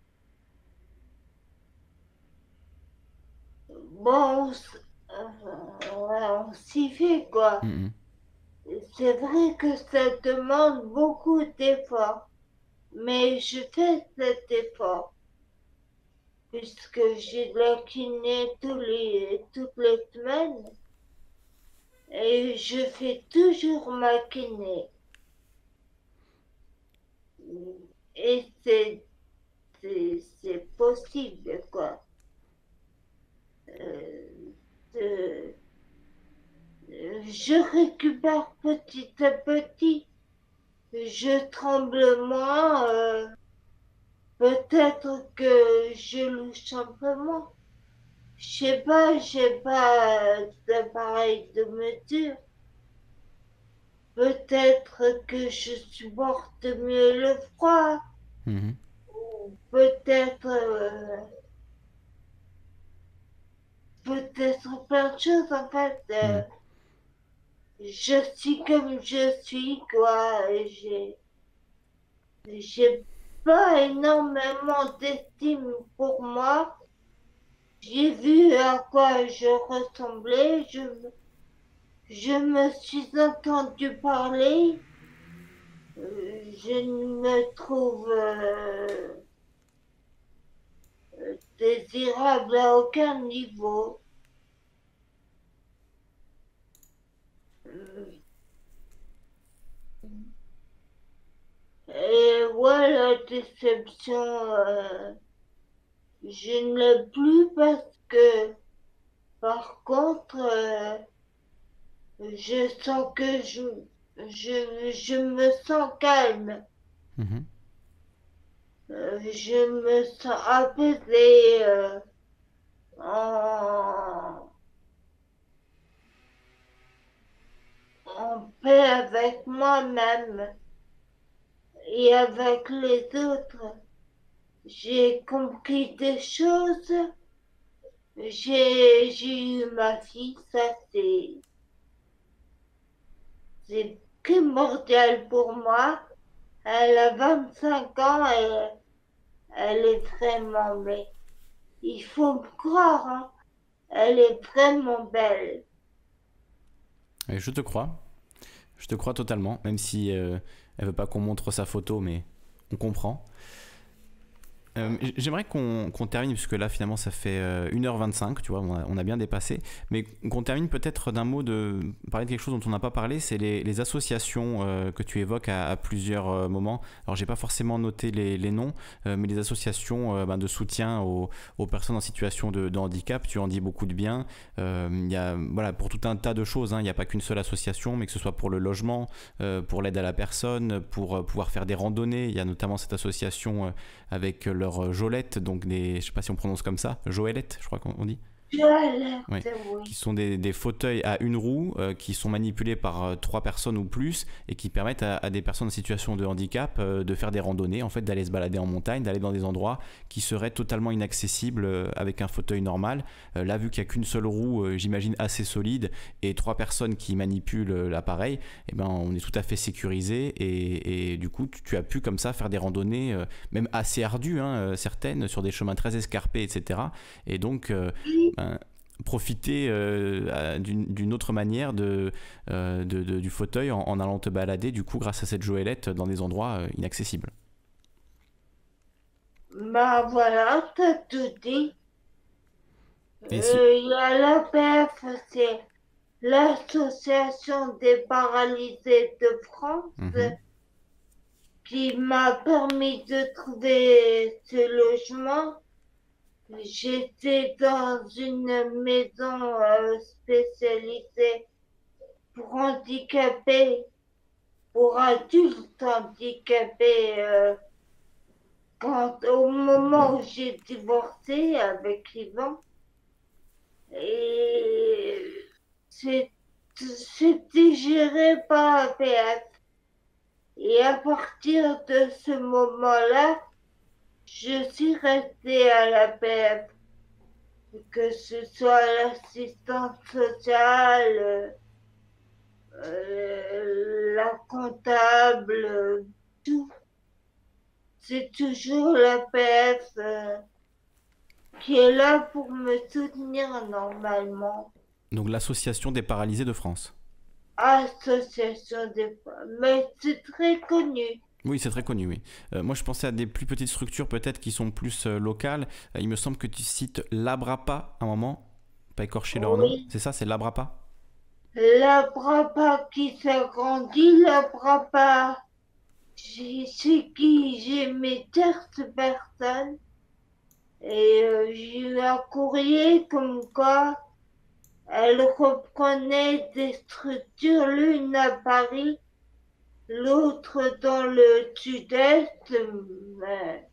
bon, on, s- euh, ouais, on s'y fait quoi.
Mhm.
C'est vrai que ça demande beaucoup d'efforts, mais je fais cet effort puisque j'ai de la kiné tous les, toutes les semaines et je fais toujours ma kiné. Et c'est c'est c'est possible quoi. Euh, de- je récupère petit à petit. Je tremble moins. euh, peut-être que je louche simplement. Je sais pas, j'ai pas d'appareil de mesure. Peut-être que je supporte mieux le froid.
Mhm.
Peut-être, euh, peut-être plein de choses en fait. Euh,
Mhm.
je suis comme je suis, quoi. et J'ai, j'ai pas énormément d'estime pour moi. J'ai vu à quoi je ressemblais. Je, je me suis entendu parler. Euh, je ne me trouve euh, désirable à aucun niveau. Euh, Et ouais, la déception, euh, je ne l'ai plus parce que, par contre, euh, je sens que je, je, je me sens calme.
Mhm.
Euh, je me sens apaisée, euh, en, en paix avec moi-même et avec les autres. J'ai compris des choses. J'ai, j'ai eu ma fille, ça c'est, c'est primordial pour moi. Elle a vingt-cinq ans et elle est vraiment, mais il faut me croire, hein, elle est vraiment belle.
Et je te crois. Je te crois totalement, même si euh, elle veut pas qu'on montre sa photo, mais on comprend. Euh, J'aimerais qu'on qu'on termine, puisque là finalement ça fait euh, une heure vingt-cinq, tu vois, on a, on a bien dépassé, mais qu'on termine peut-être d'un mot de parler de quelque chose dont on n'a pas parlé, c'est les, les associations euh, que tu évoques à, à plusieurs euh, moments. Alors j'ai pas forcément noté les, les noms, euh, mais les associations euh, ben, de soutien aux, aux personnes en situation de, de handicap, tu en dis beaucoup de bien. Euh, Il y a voilà, pour tout un tas de choses, hein, il n'y a pas qu'une seule association, mais que ce soit pour le logement, euh, pour l'aide à la personne, pour euh, pouvoir faire des randonnées. Il y a notamment cette association euh, avec leur Jolette, donc des, je sais pas si on prononce comme ça, Joëlette, je crois qu'on dit. Oui,
Violette, oui.
qui sont des, des fauteuils à une roue euh, qui sont manipulés par euh, trois personnes ou plus et qui permettent à, à des personnes en situation de handicap euh, de faire des randonnées, en fait d'aller se balader en montagne, d'aller dans des endroits qui seraient totalement inaccessibles euh, avec un fauteuil normal. Euh, là, vu qu'il n'y a qu'une seule roue, euh, j'imagine assez solide, et trois personnes qui manipulent euh, l'appareil, eh ben, on est tout à fait sécurisé et, et du coup, tu, tu as pu comme ça faire des randonnées, euh, même assez ardues, hein, euh, certaines, sur des chemins très escarpés, et cetera. Et donc, euh, ben, profiter euh, d'une autre manière de, euh, de, de, du fauteuil en, en allant te balader, du coup, grâce à cette joëlette, dans des endroits euh, inaccessibles.
Bah voilà, t'as tout dit.
Et si...
Euh, Il y a l'A P F, c'est l'Association des paralysés de France,
Mhm,
qui m'a permis de trouver ce logement. J'étais dans une maison euh, spécialisée pour handicapés, pour adultes handicapés. Euh, quand, au moment où j'ai divorcé avec Yvan, et c'est- c'était géré par A P F. Et à partir de ce moment-là, je suis restée à l'A P F, que ce soit l'assistante sociale, euh, la comptable, tout. C'est toujours l'A P F euh, qui est là pour me soutenir normalement.
donc l'association des paralysés de France.
Association des femmes, mais c'est très connu.
Oui, c'est très connu, oui. Euh, moi, je pensais à des plus petites structures peut-être qui sont plus euh, locales. Euh, il me semble que tu cites l'Abrapa à un moment, pas écorcher leur nom.
Oui,
C'est ça, c'est l'Abrapa.
la brapa qui s'agrandit, la brapa chez chez qui j'ai mes tierces personnes. Et euh, j'ai eu un courrier comme quoi elle reprenait des structures, l'une à Paris, l'autre dans le sud-est, mais,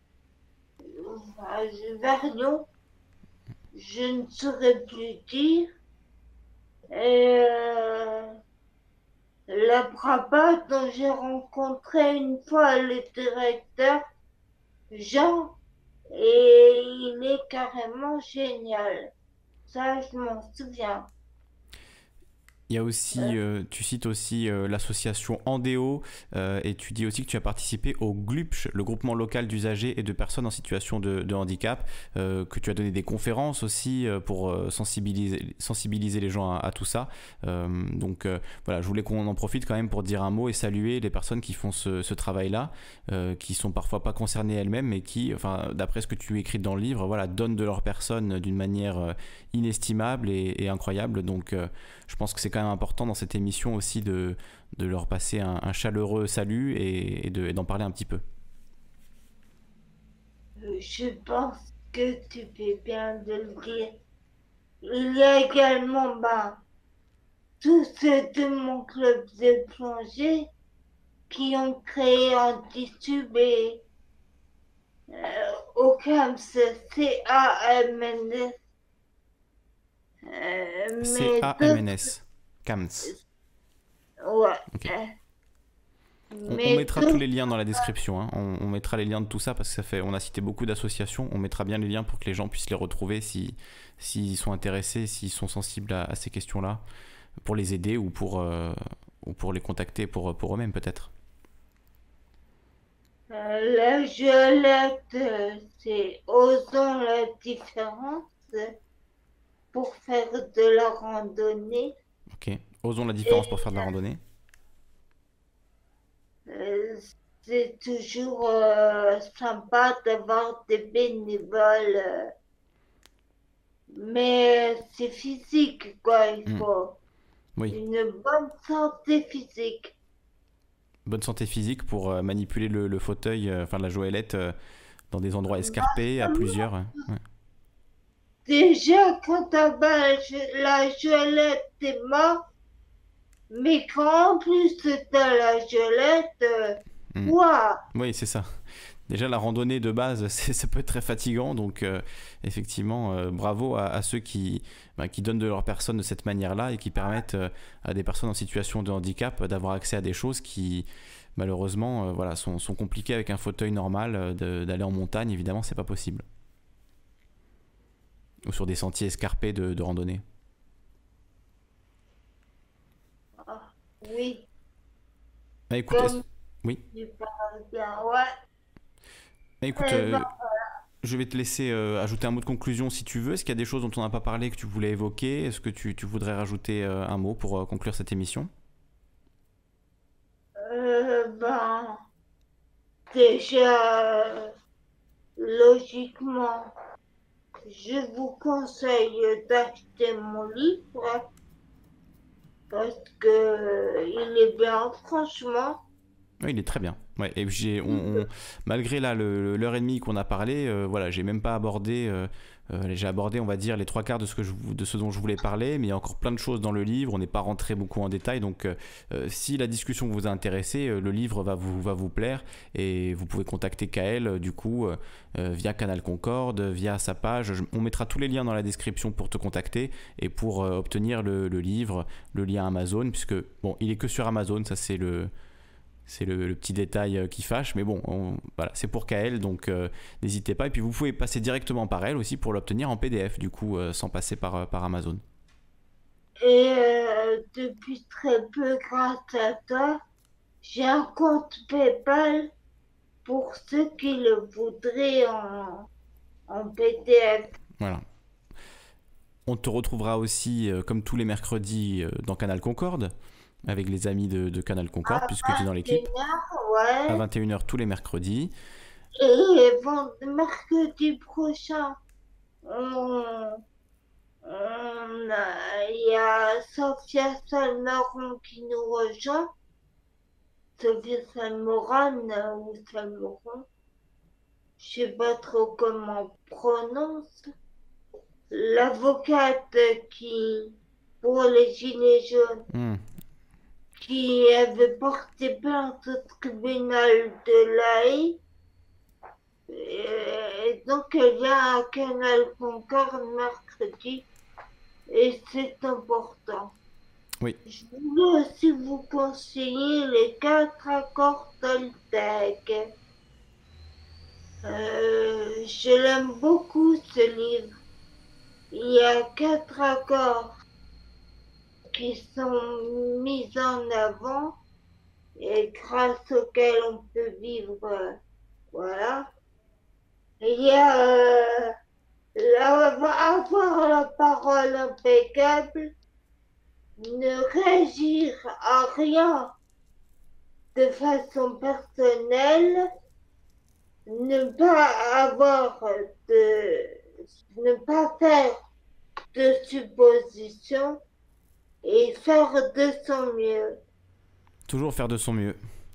euh, vers Lyon, je ne saurais plus dire. Et euh, la Brabant dont j'ai rencontré une fois le directeur, Jean, et il est carrément génial. Ça, je m'en souviens.
Il y a aussi,
Euh,
euh, tu cites aussi euh, l'association Andéo euh, et tu dis aussi que tu as participé au GLUPSH, le groupement local d'usagers et de personnes en situation de, de handicap, euh, que tu as donné des conférences aussi euh, pour euh, sensibiliser, sensibiliser les gens à, à tout ça. Euh, donc euh, voilà, je voulais qu'on en profite quand même pour dire un mot et saluer les personnes qui font ce, ce travail-là, euh, qui sont parfois pas concernées elles-mêmes, mais qui, enfin, d'après ce que tu écris dans le livre, voilà, donnent de leur personne d'une manière euh, inestimable et, et incroyable. Donc euh, je pense que c'est quand même important dans cette émission aussi de, de leur passer un, un chaleureux salut et, et de, et d'en parler un petit peu.
Je pense que tu fais bien de le dire. Il y a également bah, tous ceux de mon club de plongée qui ont créé un tissu et euh, au C A M S, C A M N S. Euh, mais d'autres,
C A M N S, C A M S.
ouais.
Ok.
euh,
On, on
mais
mettra tous les
d'autres,
liens dans la description. Hein. On, on mettra les liens de tout ça parce que ça fait, on a cité beaucoup d'associations. On mettra bien les liens pour que les gens puissent les retrouver si, s'ils sont intéressés, s'ils sont sensibles à, à ces questions-là, pour les aider ou pour, euh, ou pour les contacter pour, pour eux-mêmes peut-être.
euh, la Violette, euh, c'est osons la différence pour faire de la randonnée.
Ok. Osons la différence
Et
pour faire de la randonnée.
euh, c'est toujours euh, sympa d'avoir des bénévoles. euh, mais c'est physique, quoi. Il
Hmm.
faut
Oui.
une bonne santé physique.
Bonne santé physique pour euh, manipuler le, le fauteuil, euh, enfin la joëlette, euh, dans des endroits escarpés à plusieurs. euh, ouais.
Déjà, quand ta la Violette est morte, mais quand en plus t'as la Violette, euh,
Hmm.
waouh!
Oui, c'est ça. Déjà, la randonnée de base, c'est, ça peut être très fatigant. Donc, euh, effectivement, euh, bravo à, à ceux qui, bah, qui donnent de leur personne de cette manière-là et qui permettent euh, à des personnes en situation de handicap d'avoir accès à des choses qui, malheureusement, euh, voilà, sont, sont compliquées avec un fauteuil normal. euh, de- d'aller en montagne, évidemment, c'est pas possible. Ou sur des sentiers escarpés de, de randonnée.
Ah, oui,
Bah, écoute, est-ce-
comme
oui.
tu parles bien, ouais.
Bah, écoute,
Eh ben,
euh, je vais te laisser euh, ajouter un mot de conclusion si tu veux. Est-ce qu'il y a des choses dont on n'a pas parlé que tu voulais évoquer? Est-ce que tu, tu voudrais rajouter euh, un mot pour euh, conclure cette émission?
euh, ben, déjà, euh, logiquement, je vous conseille d'acheter mon livre parce que euh, il est bien, franchement.
Oui, il est très bien. Ouais, et j'ai, on, on- malgré là le- l'heure et demie qu'on a parlé, euh, voilà, j'ai même pas abordé, euh, euh, j'ai abordé, on va dire, les trois quarts de ce que je, de ce dont je voulais parler, mais il y a encore plein de choses dans le livre. On n'est pas rentré beaucoup en détail, donc euh, euh, si la discussion vous a intéressé, euh, le livre va vous va vous plaire et vous pouvez contacter Kael euh, du coup euh, euh, via Canal Concorde, via sa page. Je- on mettra tous les liens dans la description pour te contacter et pour euh, obtenir le, le livre, le lien Amazon, puisque bon, il est que sur Amazon, ça c'est le c'est le, le petit détail euh, qui fâche, mais bon, on- voilà, c'est pour Kael, donc euh, n'hésitez pas. Et puis vous pouvez passer directement par elle aussi pour l'obtenir en P D F, du coup, euh, sans passer par, euh, par Amazon.
Et euh, depuis très peu, grâce à toi, j'ai un compte PayPal pour ceux qui le voudraient en, en P D F.
Voilà. On te retrouvera aussi, euh, comme tous les mercredis, euh, dans Canal Concorde, avec les amis de, de Canal Concorde,
À
puisque tu es dans l'équipe,
vingt et une heures,
à
ouais.
vingt et une heures tous les mercredis.
Et vend- mercredi prochain, on, on a- il y a Sophia Salmaron qui nous rejoint. Sophia Salmoran euh, ou Salmoron, je sais pas trop comment on prononce. L'avocate qui, pour les Gilets jaunes,
Hmm.
qui avait porté plainte au tribunal de La Haye. Et donc, elle vient à Canal Concorde mercredi et c'est important.
Oui,
Je voulais aussi vous conseiller les quatre accords Toltec. Euh, je l'aime beaucoup ce livre. Il y a quatre accords qui sont mis en avant et grâce auxquels on peut vivre. euh, Voilà. Il y a euh, la- avoir la parole impeccable, ne réagir à rien de façon personnelle, ne pas avoir de, ne pas faire de suppositions et faire de son mieux.
Toujours faire de son mieux.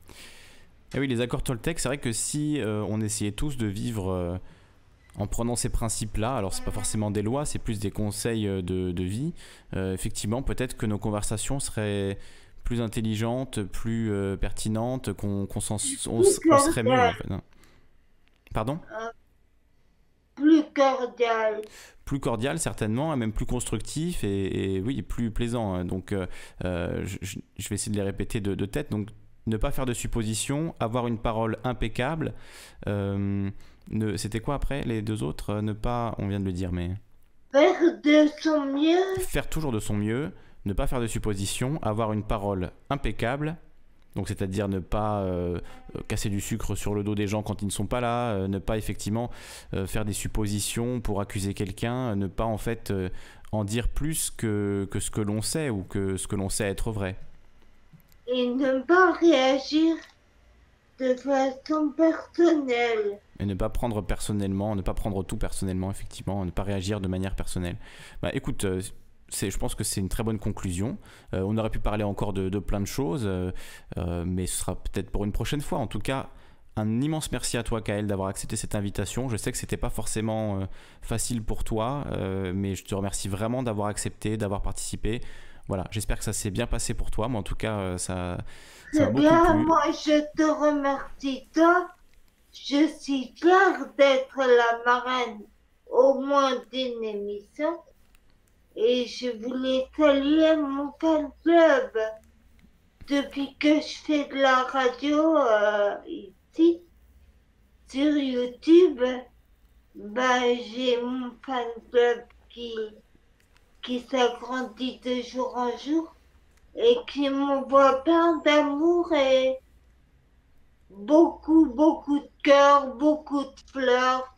Et oui, les accords Toltec, c'est vrai que si euh, on essayait tous de vivre euh, en prenant ces principes-là, alors c'est pas forcément des lois, c'est plus des conseils euh, de, de vie, euh, effectivement, peut-être que nos conversations seraient plus intelligentes, plus euh, pertinentes, qu'on qu'on s'en- on,
Plus
on serait mieux en
cordial,
fait. Hein. Pardon?
hein, plus cordial.
Plus cordial certainement, et même plus constructif et, et oui, plus plaisant. Hein. Donc euh, euh, je, je- je vais essayer de les répéter de, de tête. Donc ne pas faire de suppositions, avoir une parole impeccable. euh, ne- C'était quoi après les deux autres? Euh, Ne pas, on vient de le dire, mais
Faire de son mieux
faire toujours de son mieux, ne pas faire de suppositions, avoir une parole impeccable. Donc c'est-à-dire ne pas euh, euh, casser du sucre sur le dos des gens quand ils ne sont pas là, euh, ne pas effectivement euh, faire des suppositions pour accuser quelqu'un, ne pas en fait euh, en dire plus que, que ce que l'on sait ou que ce que l'on sait être vrai.
et ne pas réagir de façon personnelle.
Et ne pas prendre personnellement, ne pas prendre tout personnellement, effectivement, ne pas réagir de manière personnelle. Bah écoute, euh, c'est, je pense que c'est une très bonne conclusion. Euh, on aurait pu parler encore de, de plein de choses, euh, euh, mais ce sera peut-être pour une prochaine fois. En tout cas, un immense merci à toi, Kaël, d'avoir accepté cette invitation. Je sais que c'était pas forcément euh, facile pour toi, euh, mais je te remercie vraiment d'avoir accepté, d'avoir participé. Voilà, j'espère que ça s'est bien passé pour toi, mais en tout cas, euh, ça, ça m'a
Très
beaucoup
bien,
plu.
moi je te remercie toi. Je suis fière d'être la marraine au moins d'une émission et je voulais saluer mon fan club. Depuis que je fais de la radio euh, ici sur YouTube, bah, j'ai mon fan club qui, qui s'agrandit de jour en jour et qui m'envoie plein d'amour et beaucoup, beaucoup de cœur, beaucoup de fleurs.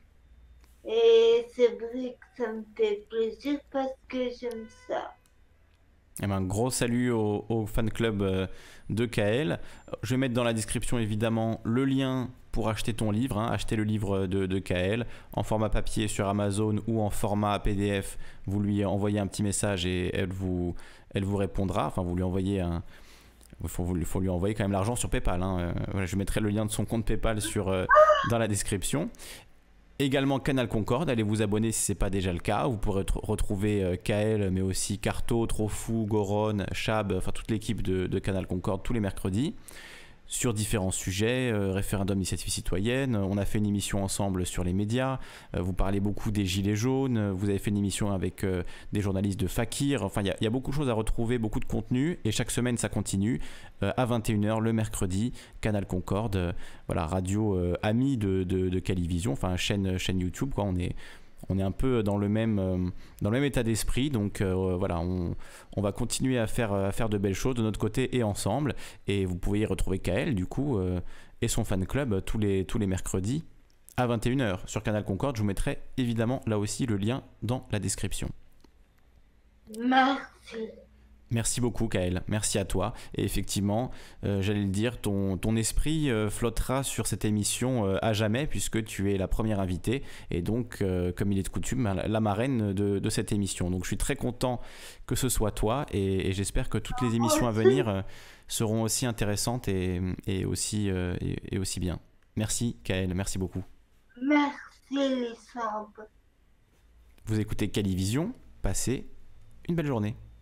Et c'est vrai que ça me fait plaisir parce que j'aime ça.
Eh ben, un gros salut au, au fan club euh, de Kaël. Je vais mettre dans la description évidemment le lien pour acheter ton livre, hein, acheter le livre de, de Kaël en format papier sur Amazon ou en format P D F. Vous lui envoyez un petit message et elle vous, elle vous répondra. Enfin, vous lui envoyez un. Il faut, faut lui envoyer quand même l'argent sur PayPal. Hein. Euh, voilà, je mettrai le lien de son compte PayPal sur, euh, dans la description. Également Canal Concorde, allez vous abonner si ce n'est pas déjà le cas. Vous pourrez retrouver euh, Kaël, mais aussi Carto, Trofou, Goron, Chab, enfin toute l'équipe de, de Canal Concorde tous les mercredis sur différents sujets, euh, référendum d'initiative citoyenne. On a fait une émission ensemble sur les médias. Euh, vous parlez beaucoup des Gilets jaunes. Vous avez fait une émission avec euh, des journalistes de Fakir. Enfin, il y, y a beaucoup de choses à retrouver, beaucoup de contenu. Et chaque semaine, ça continue. Euh, à vingt et une heures, le mercredi, Canal Concorde. Euh, voilà, radio euh, amie de, de, de Calivision. Enfin, chaîne, chaîne YouTube, quoi. On est... On est un peu dans le même, euh, dans le même état d'esprit, donc euh, voilà, on, on va continuer à faire, à faire de belles choses de notre côté et ensemble. Et vous pouvez y retrouver Kaël, du coup, euh, et son fan club tous les, tous les mercredis à vingt et une heures sur Canal Concorde. Je vous mettrai évidemment là aussi le lien dans la description.
Merci.
Merci beaucoup Kaël, merci à toi. Et effectivement, euh, j'allais le dire, ton, ton esprit euh, flottera sur cette émission euh, à jamais puisque tu es la première invitée et donc, euh, comme il est de coutume, la, la marraine de, de cette émission. Donc je suis très content que ce soit toi et, et j'espère que toutes les émissions à venir euh, seront aussi intéressantes et, et, aussi, euh, et, et aussi bien. Merci Kaël, merci beaucoup.
Merci les Vous
écoutez Calivision, passez une belle journée.